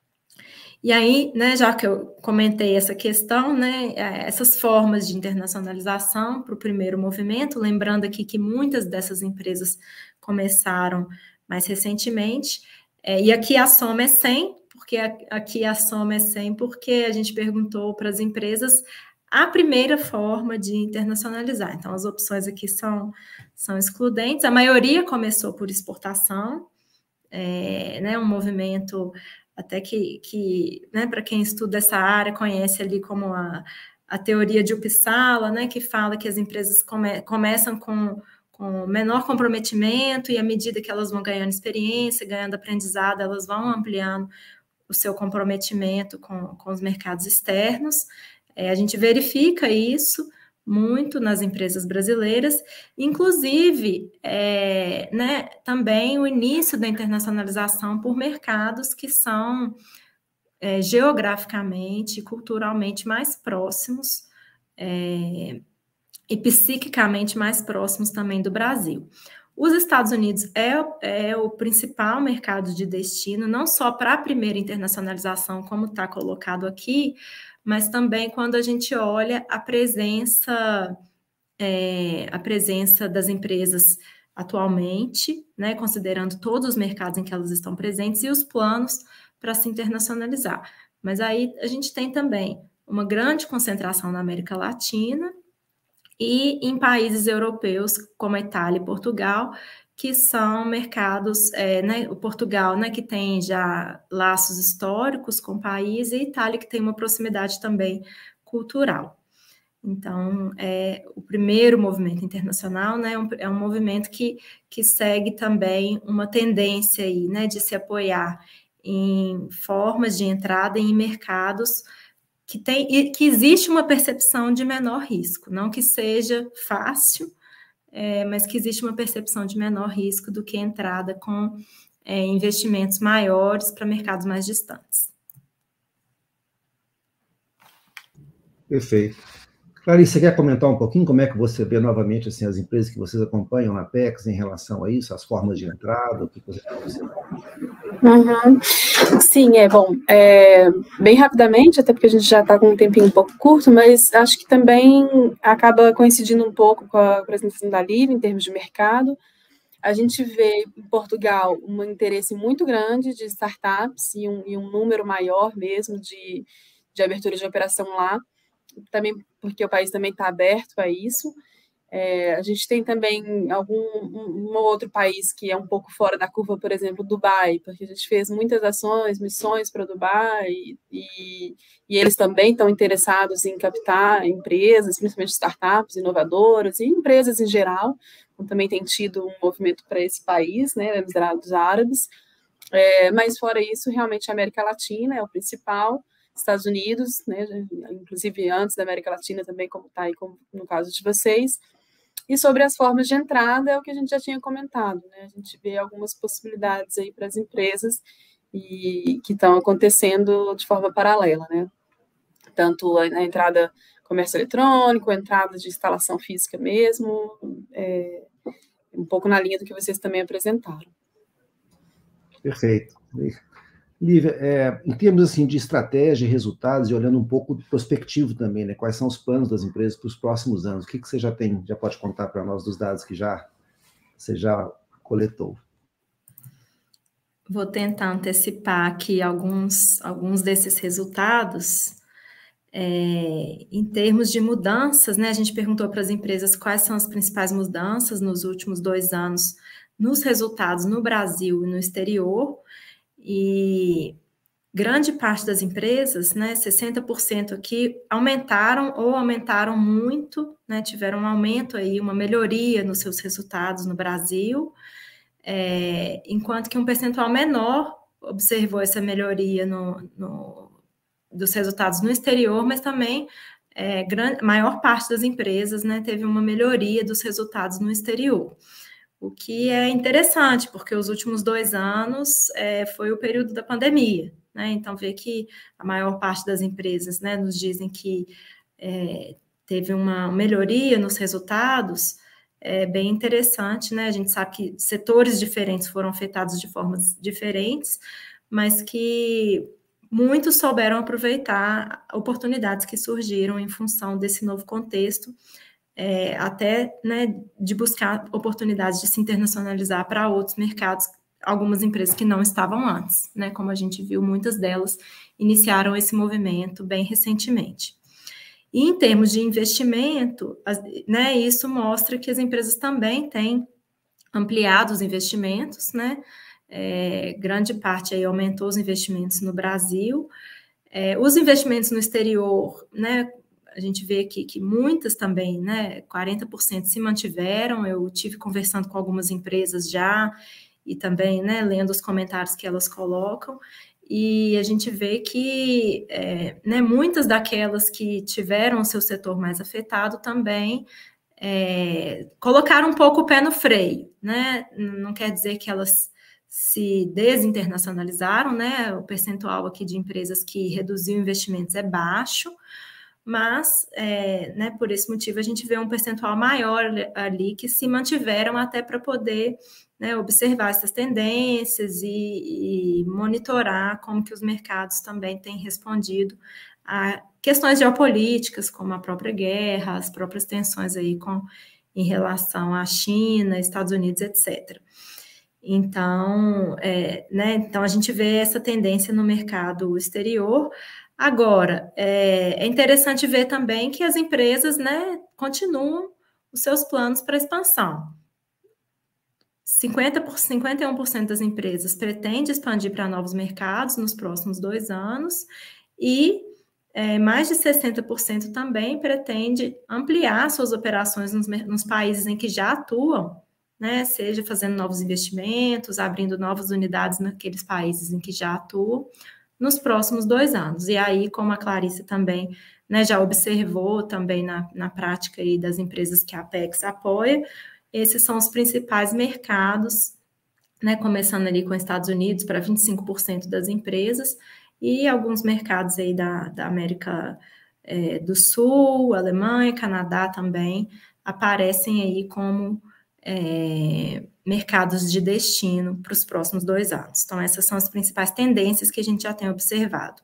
E aí, né, já que eu comentei essa questão, né, essas formas de internacionalização para o primeiro movimento, lembrando aqui que muitas dessas empresas começaram mais recentemente, é, e aqui a soma é cem, porque aqui a soma é cem, porque a gente perguntou para as empresas a primeira forma de internacionalizar. Então, as opções aqui são, são excludentes. A maioria começou por exportação, é, né, um movimento até que, que né, para quem estuda essa área, conhece ali como a, a teoria de Uppsala, né, que fala que as empresas come, começam com, com menor comprometimento e à medida que elas vão ganhando experiência, ganhando aprendizado, elas vão ampliando o seu comprometimento com, com os mercados externos. É, a gente verifica isso muito nas empresas brasileiras, inclusive, é, né, também o início da internacionalização por mercados que são é, geograficamente e culturalmente mais próximos é, e psiquicamente mais próximos também do Brasil. Os Estados Unidos é, é o principal mercado de destino, não só para a primeira internacionalização, como está colocado aqui, mas também quando a gente olha a presença, é, a presença das empresas atualmente, né, considerando todos os mercados em que elas estão presentes e os planos para se internacionalizar. Mas aí a gente tem também uma grande concentração na América Latina e em países europeus, como a Itália e Portugal, que são mercados, é, né, o Portugal, né, que tem já laços históricos com o país, e a Itália, que tem uma proximidade também cultural. Então, é, o primeiro movimento internacional, né, é, um, é um movimento que, que segue também uma tendência aí, né, de se apoiar em formas de entrada em mercados que, tem, que existe uma percepção de menor risco, não que seja fácil, é, mas que existe uma percepção de menor risco do que entrada com é, investimentos maiores para mercados mais distantes. Perfeito. Clarice, você quer comentar um pouquinho como é que você vê novamente assim, as empresas que vocês acompanham na Apex em relação a isso, as formas de entrada, o que você está observando? Uhum. Sim, é bom. É, bem rapidamente, até porque a gente já está com um tempinho um pouco curto, mas acho que também acaba coincidindo um pouco com a apresentação da Lívia em termos de mercado. A gente vê em Portugal um interesse muito grande de startups e um, e um número maior mesmo de, de abertura de operação lá, também porque o país também está aberto a isso. É, a gente tem também algum um, um outro país que é um pouco fora da curva, por exemplo, Dubai, porque a gente fez muitas ações, missões para Dubai, e, e eles também estão interessados em captar empresas, principalmente startups inovadoras e empresas em geral. Então, também tem tido um movimento para esse país, né, Emirados Árabes. É, mas fora isso, realmente a América Latina é o principal. Estados Unidos, né, inclusive antes da América Latina também, como está aí como no caso de vocês. E sobre as formas de entrada, é o que a gente já tinha comentado, né? A gente vê algumas possibilidades aí para as empresas e que estão acontecendo de forma paralela, né? Tanto a, a entrada comércio eletrônico, a entrada de instalação física mesmo, é, um pouco na linha do que vocês também apresentaram. Perfeito. Lívia, é, em termos assim, de estratégia, resultados, e olhando um pouco prospectivo também, né? Quais são os planos das empresas para os próximos anos? O que, que você já tem, já pode contar para nós dos dados que já, você já coletou? Vou tentar antecipar aqui alguns, alguns desses resultados. É, em termos de mudanças, né? A gente perguntou para as empresas quais são as principais mudanças nos últimos dois anos nos resultados no Brasil e no exterior. E grande parte das empresas, né, sessenta por cento aqui, aumentaram ou aumentaram muito, né, tiveram um aumento aí, uma melhoria nos seus resultados no Brasil, é, enquanto que um percentual menor observou essa melhoria no, no, dos resultados no exterior, mas também é, grande, maior parte das empresas, né, teve uma melhoria dos resultados no exterior. O que é interessante, porque os últimos dois anos é, foi o período da pandemia, né? Então, vê que a maior parte das empresas, né, nos dizem que é, teve uma melhoria nos resultados, é bem interessante, né? A gente sabe que setores diferentes foram afetados de formas diferentes, mas que muitos souberam aproveitar oportunidades que surgiram em função desse novo contexto. É, até, né, de buscar oportunidades de se internacionalizar para outros mercados, algumas empresas que não estavam antes, né, como a gente viu, muitas delas iniciaram esse movimento bem recentemente. E em termos de investimento, né, isso mostra que as empresas também têm ampliado os investimentos, né, é, grande parte aí aumentou os investimentos no Brasil, é, os investimentos no exterior, né, a gente vê aqui que muitas também, né, quarenta por cento se mantiveram. Eu tive conversando com algumas empresas já e também, né, lendo os comentários que elas colocam, e a gente vê que, é, né, muitas daquelas que tiveram o seu setor mais afetado também é, colocaram um pouco o pé no freio, né, não quer dizer que elas se desinternacionalizaram, né, o percentual aqui de empresas que reduziu investimentos é baixo, mas, é, né, por esse motivo, a gente vê um percentual maior ali que se mantiveram até para poder, né, observar essas tendências e, e monitorar como que os mercados também têm respondido a questões geopolíticas, como a própria guerra, as próprias tensões aí com, em relação à China, Estados Unidos, etcétera. Então, é, né, então, a gente vê essa tendência no mercado exterior. Agora, é, é interessante ver também que as empresas, né, continuam os seus planos para expansão. cinquenta por cento, cinquenta e um por cento das empresas pretende expandir para novos mercados nos próximos dois anos e é, mais de sessenta por cento também pretende ampliar suas operações nos, nos países em que já atuam, né, seja fazendo novos investimentos, abrindo novas unidades naqueles países em que já atuam, nos próximos dois anos. E aí, como a Clarice também, né, já observou também na, na prática aí das empresas que a Apex apoia, esses são os principais mercados, né, começando ali com os Estados Unidos para vinte e cinco por cento das empresas, e alguns mercados aí da, da América é, do Sul, Alemanha, Canadá também, aparecem aí como É, mercados de destino para os próximos dois anos. Então, essas são as principais tendências que a gente já tem observado.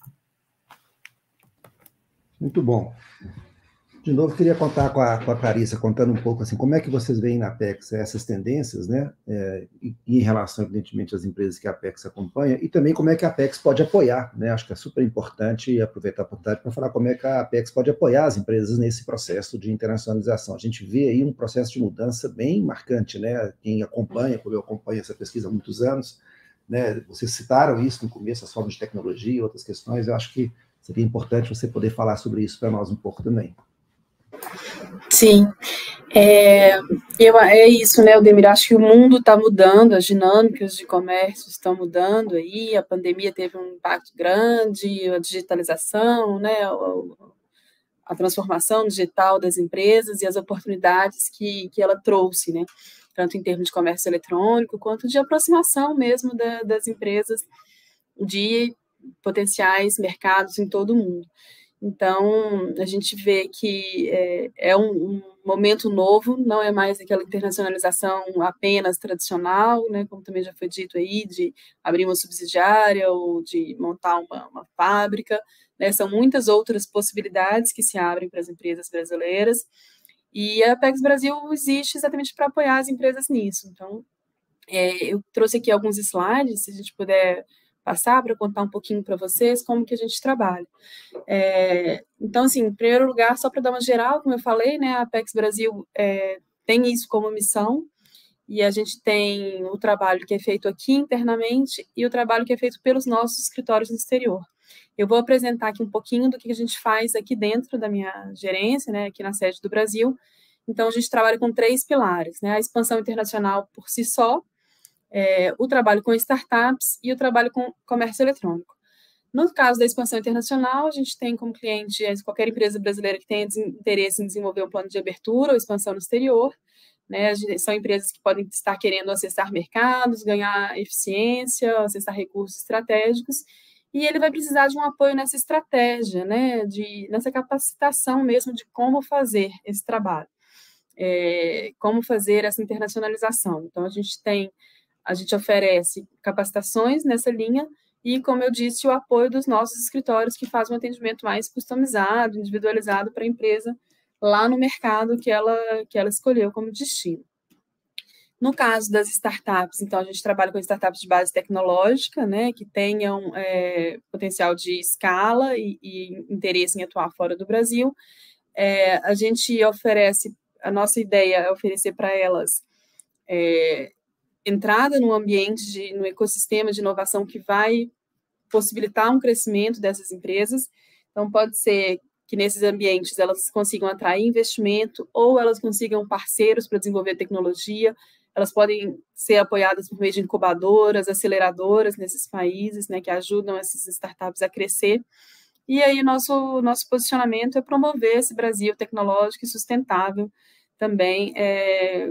Muito bom. De novo, queria contar com a, com a Clarissa, contando um pouco assim, como é que vocês veem na Apex essas tendências, né? É, e, e em relação, evidentemente, às empresas que a Apex acompanha, e também como é que a Apex pode apoiar, né? Acho que é super importante aproveitar a oportunidade para falar como é que a Apex pode apoiar as empresas nesse processo de internacionalização. A gente vê aí um processo de mudança bem marcante, né? Quem acompanha, como eu acompanho essa pesquisa há muitos anos, né? Vocês citaram isso no começo, as formas de tecnologia e outras questões, eu acho que seria importante você poder falar sobre isso para nós um pouco também. Sim, é, eu, é isso, né, Aldemir? Acho que o mundo está mudando, as dinâmicas de comércio estão mudando aí, a pandemia teve um impacto grande, a digitalização, né, a transformação digital das empresas e as oportunidades que, que ela trouxe, né, tanto em termos de comércio eletrônico, quanto de aproximação mesmo da, das empresas de potenciais mercados em todo o mundo. Então, a gente vê que é, é um, um momento novo, não é mais aquela internacionalização apenas tradicional, né, como também já foi dito aí, de abrir uma subsidiária ou de montar uma, uma fábrica, né, são muitas outras possibilidades que se abrem para as empresas brasileiras, e a Apex Brasil existe exatamente para apoiar as empresas nisso. Então, é, eu trouxe aqui alguns slides, se a gente puder passar para contar um pouquinho para vocês como que a gente trabalha. É, então, assim, em primeiro lugar, só para dar uma geral, como eu falei, né, a Apex Brasil é, tem isso como missão, e a gente tem o trabalho que é feito aqui internamente e o trabalho que é feito pelos nossos escritórios no exterior. Eu vou apresentar aqui um pouquinho do que a gente faz aqui dentro da minha gerência, né, aqui na sede do Brasil. Então, a gente trabalha com três pilares, né, a expansão internacional por si só, É, o trabalho com startups e o trabalho com comércio eletrônico. No caso da expansão internacional, a gente tem como cliente qualquer empresa brasileira que tenha interesse em desenvolver um plano de abertura ou expansão no exterior, né? São empresas que podem estar querendo acessar mercados, ganhar eficiência, acessar recursos estratégicos, e ele vai precisar de um apoio nessa estratégia, né? De, nessa capacitação mesmo de como fazer esse trabalho, é, como fazer essa internacionalização. Então, a gente tem A gente oferece capacitações nessa linha e, como eu disse, o apoio dos nossos escritórios que fazem um atendimento mais customizado, individualizado para a empresa lá no mercado que ela, que ela escolheu como destino. No caso das startups, então, a gente trabalha com startups de base tecnológica, né, que tenham é, potencial de escala e, e interesse em atuar fora do Brasil. É, a gente oferece, a nossa ideia é oferecer para elas é, entrada no ambiente, de, no ecossistema de inovação que vai possibilitar um crescimento dessas empresas. Então, pode ser que nesses ambientes elas consigam atrair investimento ou elas consigam parceiros para desenvolver tecnologia. Elas podem ser apoiadas por meio de incubadoras, aceleradoras nesses países, né, que ajudam essas startups a crescer. E aí, nosso, nosso posicionamento é promover esse Brasil tecnológico e sustentável também é,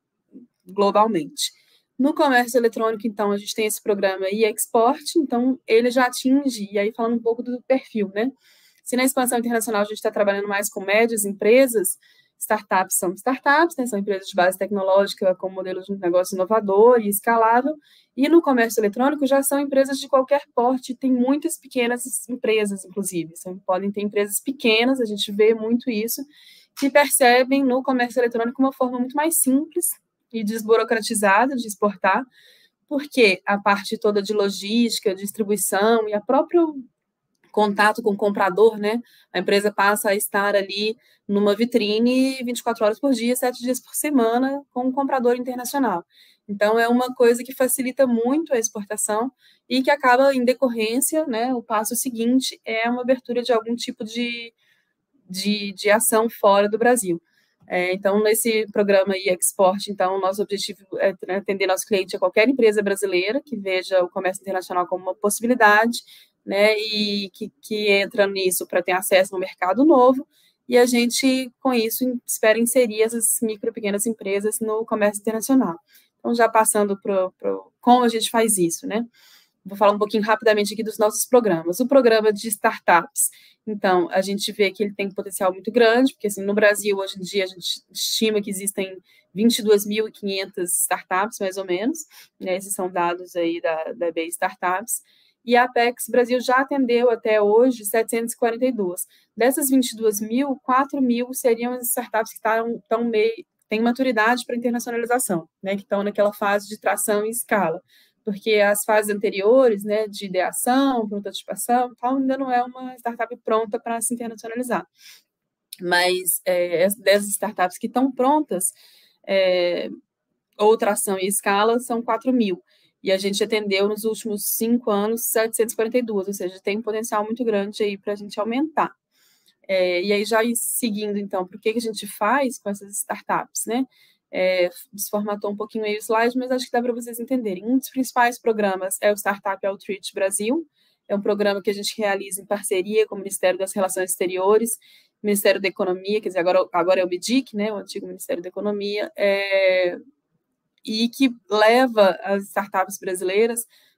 globalmente. No comércio eletrônico, então, a gente tem esse programa e-export, então ele já atinge, e aí falando um pouco do perfil, né? Se na expansão internacional a gente está trabalhando mais com médias empresas, startups são startups, né? São empresas de base tecnológica com modelos de negócio inovador e escalável, e no comércio eletrônico já são empresas de qualquer porte, tem muitas pequenas empresas, inclusive, então, podem ter empresas pequenas, a gente vê muito isso, que percebem no comércio eletrônico uma forma muito mais simples e desburocratizada de exportar, porque a parte toda de logística, distribuição e a próprio contato com o comprador, né? A empresa passa a estar ali numa vitrine vinte e quatro horas por dia, sete dias por semana, com um comprador internacional. Então, é uma coisa que facilita muito a exportação e que acaba, em decorrência, né? O passo seguinte é uma abertura de algum tipo de, de, de ação fora do Brasil. É, então, nesse programa e-export, então, o nosso objetivo é atender nosso cliente a qualquer empresa brasileira que veja o comércio internacional como uma possibilidade, né, e que, que entra nisso para ter acesso no mercado novo, e a gente, com isso, espera inserir essas micro e pequenas empresas no comércio internacional. Então, já passando para como a gente faz isso, né? Vou falar um pouquinho rapidamente aqui dos nossos programas. O programa de startups, então, a gente vê que ele tem um potencial muito grande, porque, assim, no Brasil, hoje em dia, a gente estima que existem vinte e duas mil e quinhentas startups, mais ou menos, né? Esses são dados aí da, da E B Startups, e a Apex Brasil já atendeu até hoje setecentas e quarenta e duas. Dessas vinte e duas mil, quatro mil seriam as startups que estão, estão meio, têm maturidade para internacionalização, né? Que estão naquela fase de tração em escala, porque as fases anteriores, né, de ideação, prototipação, tal, ainda não é uma startup pronta para se internacionalizar. Mas é, dessas startups que estão prontas, é, ou tração e escala, são quatro mil. E a gente atendeu nos últimos cinco anos setecentas e quarenta e duas, ou seja, tem um potencial muito grande aí para a gente aumentar. É, e aí, já seguindo, então, para o que, que a gente faz com essas startups, né? É, desformatou um pouquinho aí o slide, mas acho que dá para vocês entenderem. Um dos principais programas é o Startup Outreach Brasil, é um programa que a gente realiza em parceria com o Ministério das Relações Exteriores, Ministério da Economia, quer dizer, agora, agora é o MIDIC, né, o antigo Ministério da Economia, é, e que leva as startups brasileiras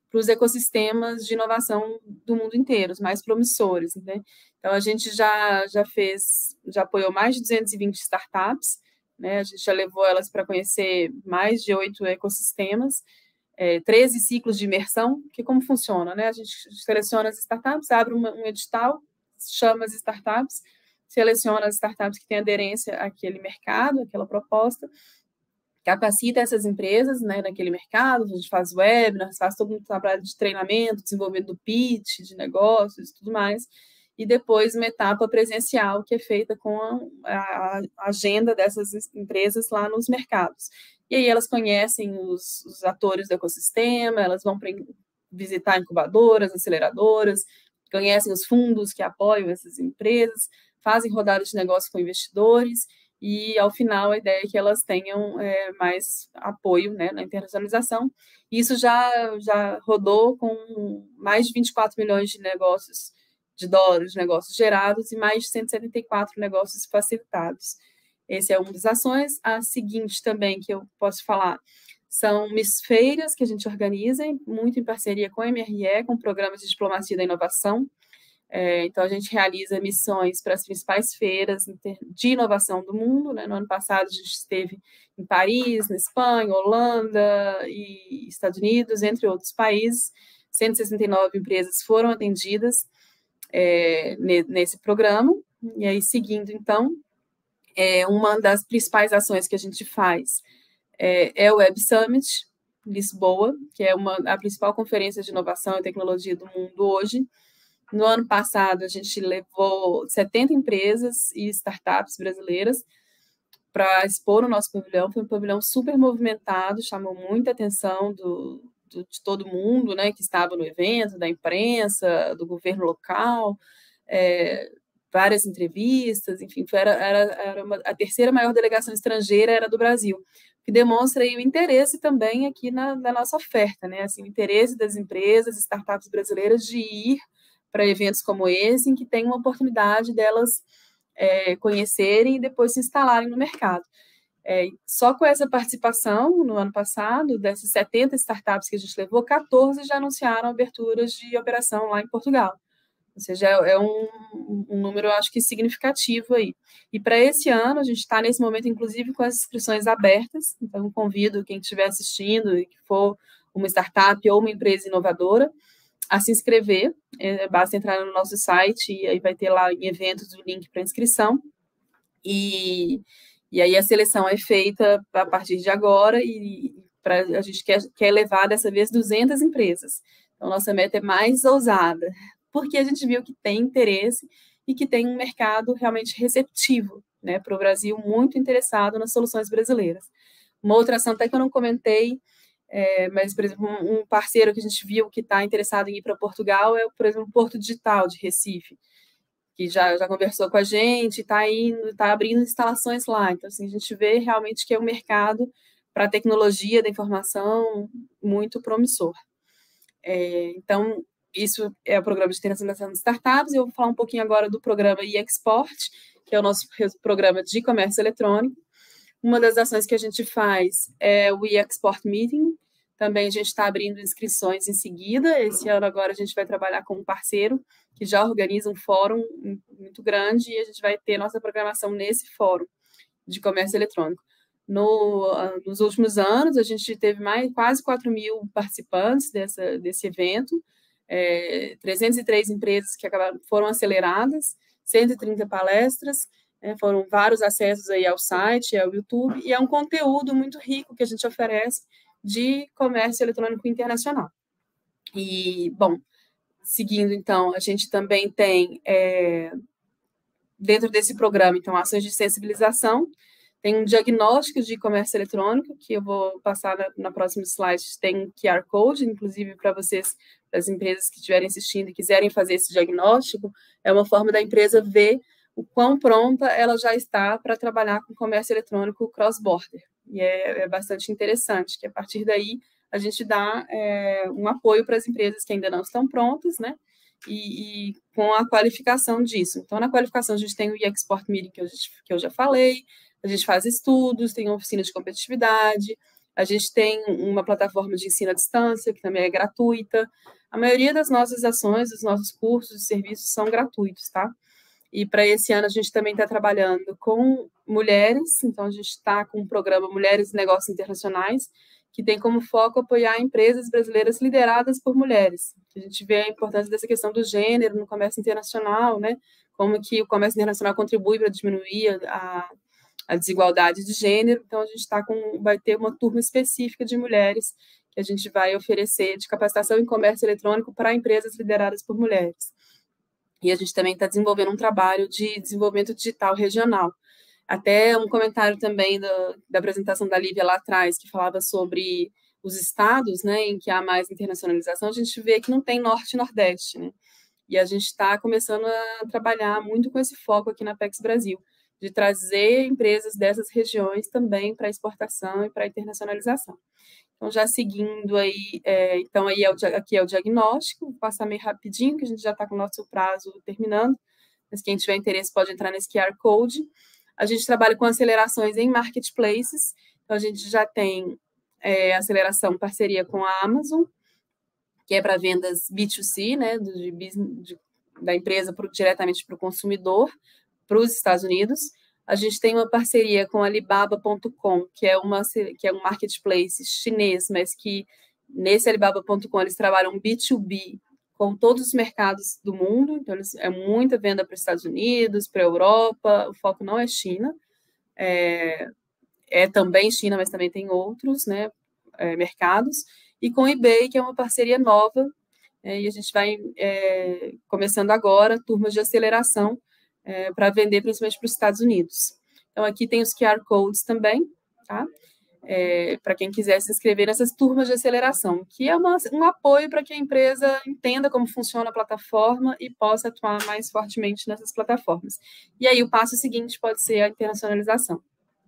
para os ecossistemas de inovação do mundo inteiro, os mais promissores, né? Então, a gente já, já fez, já apoiou mais de duzentas e vinte startups, né? A gente já levou elas para conhecer mais de oito ecossistemas, é, treze ciclos de imersão, que como funciona, né? A gente seleciona as startups, abre uma, um edital, chama as startups, seleciona as startups que têm aderência àquele mercado, àquela proposta, capacita essas empresas, né, naquele mercado, a gente faz webinars, faz todo um trabalho de treinamento, desenvolvimento do pitch, de negócios e tudo mais, e depois uma etapa presencial que é feita com a, a agenda dessas empresas lá nos mercados. E aí elas conhecem os, os atores do ecossistema, elas vão para visitar incubadoras, aceleradoras, conhecem os fundos que apoiam essas empresas, fazem rodadas de negócio com investidores, e, ao final, a ideia é que elas tenham é, mais apoio, né, na internacionalização. Isso já, já rodou com mais de vinte e quatro milhões de negócios, de dólares de negócios gerados e mais de cento e setenta e quatro negócios facilitados. Essa é uma das ações. A seguinte também que eu posso falar são Miss Feiras, que a gente organiza, muito em parceria com a M R E, com programas de diplomacia da inovação. É, então, a gente realiza missões para as principais feiras de inovação do mundo, né? No ano passado, a gente esteve em Paris, na Espanha, Holanda e Estados Unidos, entre outros países. cento e sessenta e nove empresas foram atendidas é, nesse programa. E aí, seguindo, então, é, uma das principais ações que a gente faz é, é o Web Summit Lisboa, que é uma, a principal conferência de inovação e tecnologia do mundo hoje. No ano passado, a gente levou setenta empresas e startups brasileiras para expor no nosso pavilhão. Foi um pavilhão super movimentado, chamou muita atenção do, do, de todo mundo, né, que estava no evento, da imprensa, do governo local, é, várias entrevistas, enfim, foi, era, era, era uma, a terceira maior delegação estrangeira era do Brasil, que demonstra aí o interesse também aqui na, na nossa oferta, né, assim, o interesse das empresas, startups brasileiras de ir para eventos como esse, em que tem uma oportunidade delas é, conhecerem e depois se instalarem no mercado. É, só com essa participação, no ano passado, dessas setenta startups que a gente levou, quatorze já anunciaram aberturas de operação lá em Portugal. Ou seja, é, é um, um número, eu acho que significativo aí. E para esse ano, a gente está nesse momento, inclusive, com as inscrições abertas, então convido quem estiver assistindo e que for uma startup ou uma empresa inovadora, a se inscrever, é, basta entrar no nosso site e aí vai ter lá em eventos o link para inscrição, e, e aí a seleção é feita a partir de agora, e pra, a gente quer, quer levar dessa vez duzentas empresas, então nossa meta é mais ousada, porque a gente viu que tem interesse e que tem um mercado realmente receptivo, né, para o Brasil, muito interessado nas soluções brasileiras. Uma outra ação até que eu não comentei, É, mas, por exemplo, um parceiro que a gente viu que está interessado em ir para Portugal é, por exemplo, o Porto Digital de Recife, que já, já conversou com a gente, está indo, está abrindo instalações lá. Então, assim, a gente vê realmente que é um mercado para a tecnologia da informação muito promissor. É, então, isso é o programa de internacionalização de startups. Eu vou falar um pouquinho agora do programa e-Export, que é o nosso programa de comércio eletrônico. Uma das ações que a gente faz é o e-Export Meeting. Também a gente está abrindo inscrições em seguida. Esse ano agora a gente vai trabalhar com um parceiro que já organiza um fórum muito grande e a gente vai ter nossa programação nesse fórum de comércio eletrônico. No, nos últimos anos, a gente teve mais, quase quatro mil participantes dessa, desse evento, é, trezentas e três empresas que acabaram, foram aceleradas, cento e trinta palestras, É, foram vários acessos aí ao site, ao YouTube, e é um conteúdo muito rico que a gente oferece de comércio eletrônico internacional. E, bom, seguindo, então, a gente também tem, é, dentro desse programa, então, ações de sensibilização, tem um diagnóstico de comércio eletrônico, que eu vou passar na, na próxima slide, tem um Q R Code, inclusive, para vocês, para as empresas que estiverem assistindo e quiserem fazer esse diagnóstico, é uma forma da empresa ver o quão pronta ela já está para trabalhar com comércio eletrônico cross-border. E é, é bastante interessante, que a partir daí a gente dá é, um apoio para as empresas que ainda não estão prontas, né? E, e com a qualificação disso. Então, na qualificação, a gente tem o e-Export Meeting, que eu, que eu já falei, a gente faz estudos, tem oficina de competitividade, A gente tem uma plataforma de ensino à distância, que também é gratuita. A maioria das nossas ações, dos nossos cursos e serviços são gratuitos, tá? E para esse ano a gente também está trabalhando com mulheres, então a gente está com o programa Mulheres e Negócios Internacionais, que tem como foco apoiar empresas brasileiras lideradas por mulheres. A gente vê a importância dessa questão do gênero no comércio internacional, né? Como que o comércio internacional contribui para diminuir a, a desigualdade de gênero. Então a gente está com, vai ter uma turma específica de mulheres que a gente vai oferecer de capacitação em comércio eletrônico para empresas lideradas por mulheres. E a gente também está desenvolvendo um trabalho de desenvolvimento digital regional. Até um comentário também da, da apresentação da Lívia lá atrás, que falava sobre os estados, né, em que há mais internacionalização, a gente vê que não tem norte e nordeste, né? E a gente está começando a trabalhar muito com esse foco aqui na Apex Brasil, de trazer empresas dessas regiões também para exportação e para internacionalização. Então, já seguindo aí, é, então aí é o, aqui é o diagnóstico, vou passar meio rapidinho, que a gente já está com o nosso prazo terminando, mas quem tiver interesse pode entrar nesse Q R Code. A gente trabalha com acelerações em marketplaces, então a gente já tem é, aceleração, parceria com a Amazon, que é para vendas B dois C, né, de, de, da empresa pro, diretamente para o consumidor, para os Estados Unidos. A gente tem uma parceria com a Alibaba ponto com, que é, uma, que é um marketplace chinês, mas que nesse Alibaba ponto com eles trabalham B dois B com todos os mercados do mundo, então eles, é muita venda para os Estados Unidos, para a Europa, o foco não é China, é, é também China, mas também tem outros, né, é, mercados, e com o eBay, que é uma parceria nova, é, e a gente vai é, começando agora, turmas de aceleração, É, para vender principalmente para os Estados Unidos. Então, aqui tem os Q R Codes também, tá? É, para quem quiser se inscrever nessas turmas de aceleração, que é uma, um apoio para que a empresa entenda como funciona a plataforma e possa atuar mais fortemente nessas plataformas. E aí, o passo seguinte pode ser a internacionalização.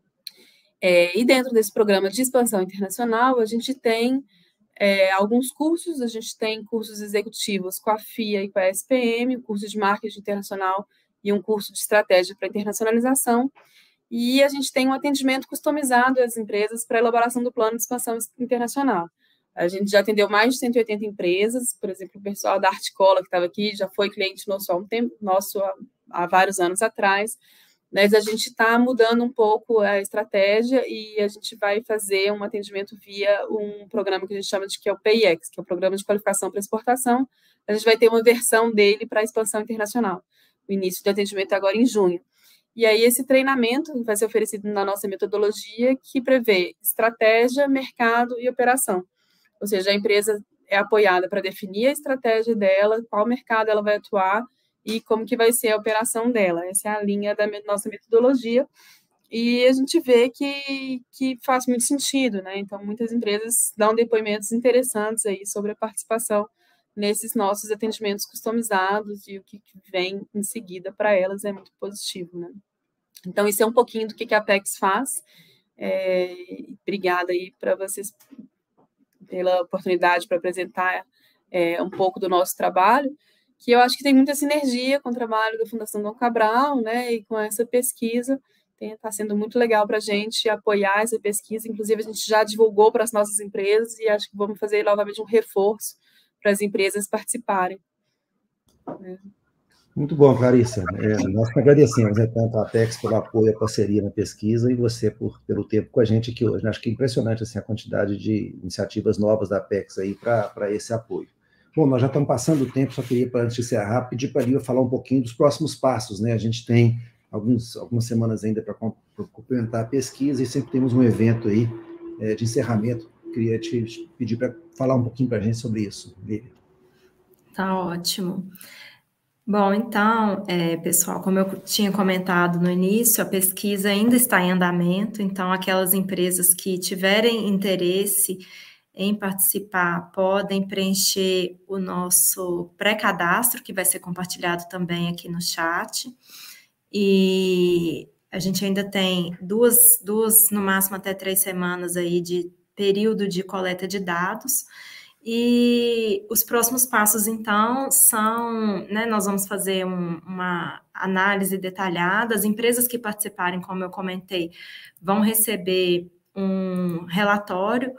É, e dentro desse programa de expansão internacional, a gente tem é, alguns cursos, a gente tem cursos executivos com a F I A e com a S P M, o curso de marketing internacional e um curso de estratégia para internacionalização, e a gente tem um atendimento customizado às empresas para a elaboração do plano de expansão internacional. A gente já atendeu mais de cento e oitenta empresas, por exemplo, o pessoal da Articola, que estava aqui, já foi cliente nosso há, um tempo, nosso há, há vários anos atrás, mas a gente está mudando um pouco a estratégia e a gente vai fazer um atendimento via um programa que a gente chama de que é o P I X, que é o Programa de Qualificação para Exportação. A gente vai ter uma versão dele para a expansão internacional. O início de atendimento é agora em junho. E aí esse treinamento vai ser oferecido na nossa metodologia, que prevê estratégia, mercado e operação. Ou seja, a empresa é apoiada para definir a estratégia dela, qual mercado ela vai atuar e como que vai ser a operação dela. Essa é a linha da nossa metodologia. E a gente vê que, que faz muito sentido, né? Então, muitas empresas dão depoimentos interessantes aí sobre a participação nesses nossos atendimentos customizados, e o que vem em seguida para elas é muito positivo, né? Então, isso é um pouquinho do que a Apex faz. É, obrigada aí para vocês pela oportunidade para apresentar é, um pouco do nosso trabalho, que eu acho que tem muita sinergia com o trabalho da Fundação Dom Cabral, né, e com essa pesquisa. Está sendo muito legal para a gente apoiar essa pesquisa, inclusive a gente já divulgou para as nossas empresas e acho que vamos fazer novamente um reforço para as empresas participarem. Muito bom, Clarissa. É, nós agradecemos, né, tanto a Apex pelo apoio e a parceria na pesquisa e você por, pelo tempo com a gente aqui hoje. Acho que é impressionante assim, a quantidade de iniciativas novas da Apex aí para esse apoio. Bom, nós já estamos passando o tempo, só queria, para antes de encerrar, pedir para a Lívia falar um pouquinho dos próximos passos, né? A gente tem alguns, algumas semanas ainda para complementar a pesquisa e sempre temos um evento aí é, de encerramento. Queria te pedir para falar um pouquinho para a gente sobre isso, Lívia. Tá ótimo. Bom, então, é, pessoal, como eu tinha comentado no início, a pesquisa ainda está em andamento, então aquelas empresas que tiverem interesse em participar podem preencher o nosso pré-cadastro, que vai ser compartilhado também aqui no chat, e a gente ainda tem duas, duas, no máximo até três semanas aí de período de coleta de dados. E os próximos passos, então, são, né, nós vamos fazer um, uma análise detalhada. As empresas que participarem, como eu comentei, vão receber um relatório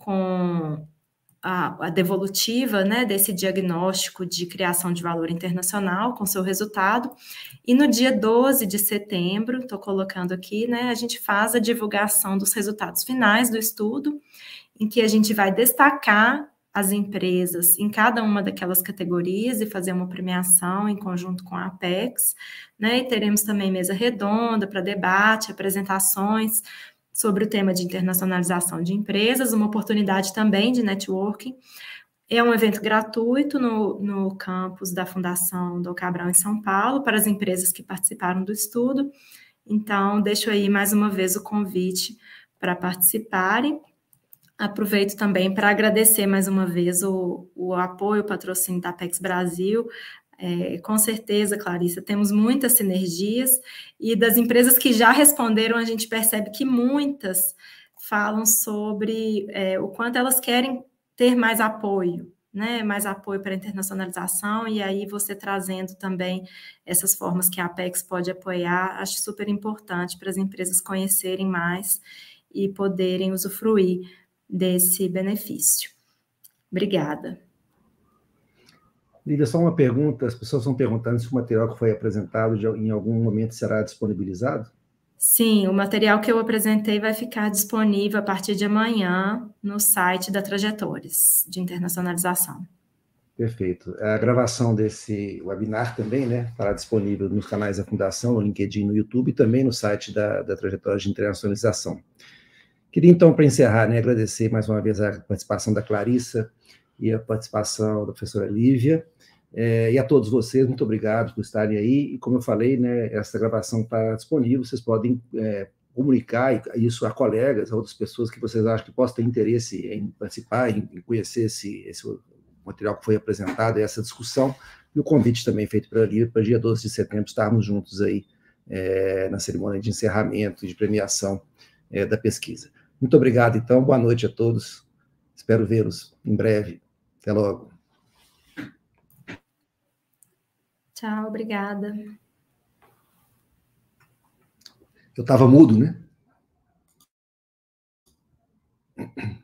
com a, a devolutiva, né, desse diagnóstico de criação de valor internacional com seu resultado, e no dia doze de setembro, estou colocando aqui, né, a gente faz a divulgação dos resultados finais do estudo, em que a gente vai destacar as empresas em cada uma daquelas categorias e fazer uma premiação em conjunto com a Apex, né, e teremos também mesa redonda para debate, apresentações sobre o tema de internacionalização de empresas, uma oportunidade também de networking. É um evento gratuito no, no campus da Fundação Dom Cabral em São Paulo, para as empresas que participaram do estudo. Então, deixo aí mais uma vez o convite para participarem. Aproveito também para agradecer mais uma vez o, o apoio, o patrocínio da Apex Brasil. É, com certeza, Clarissa, temos muitas sinergias, e das empresas que já responderam, a gente percebe que muitas falam sobre é, o quanto elas querem ter mais apoio, né? Mais apoio para a internacionalização, e aí você trazendo também essas formas que a Apex pode apoiar, acho super importante para as empresas conhecerem mais e poderem usufruir desse benefício. Obrigada. Lívia, só uma pergunta, as pessoas estão perguntando se o material que foi apresentado em algum momento será disponibilizado? Sim, o material que eu apresentei vai ficar disponível a partir de amanhã no site da Trajetores de Internacionalização. Perfeito. A gravação desse webinar também, né, estará disponível nos canais da Fundação, no LinkedIn, no YouTube, e também no site da, da Trajetória de Internacionalização. Queria, então, para encerrar, né, agradecer mais uma vez a participação da Clarissa e a participação da professora Lívia, é, e a todos vocês, muito obrigado por estarem aí, e como eu falei, né, essa gravação está disponível, vocês podem é, comunicar isso a colegas, a outras pessoas que vocês acham que possam ter interesse em participar, em, em conhecer esse, esse material que foi apresentado, essa discussão, e o convite também feito pela Lívia para dia doze de setembro estarmos juntos aí é, na cerimônia de encerramento e de premiação é, da pesquisa. Muito obrigado, então, boa noite a todos, espero vê-los em breve, até logo. Tchau, obrigada. Eu estava mudo, né?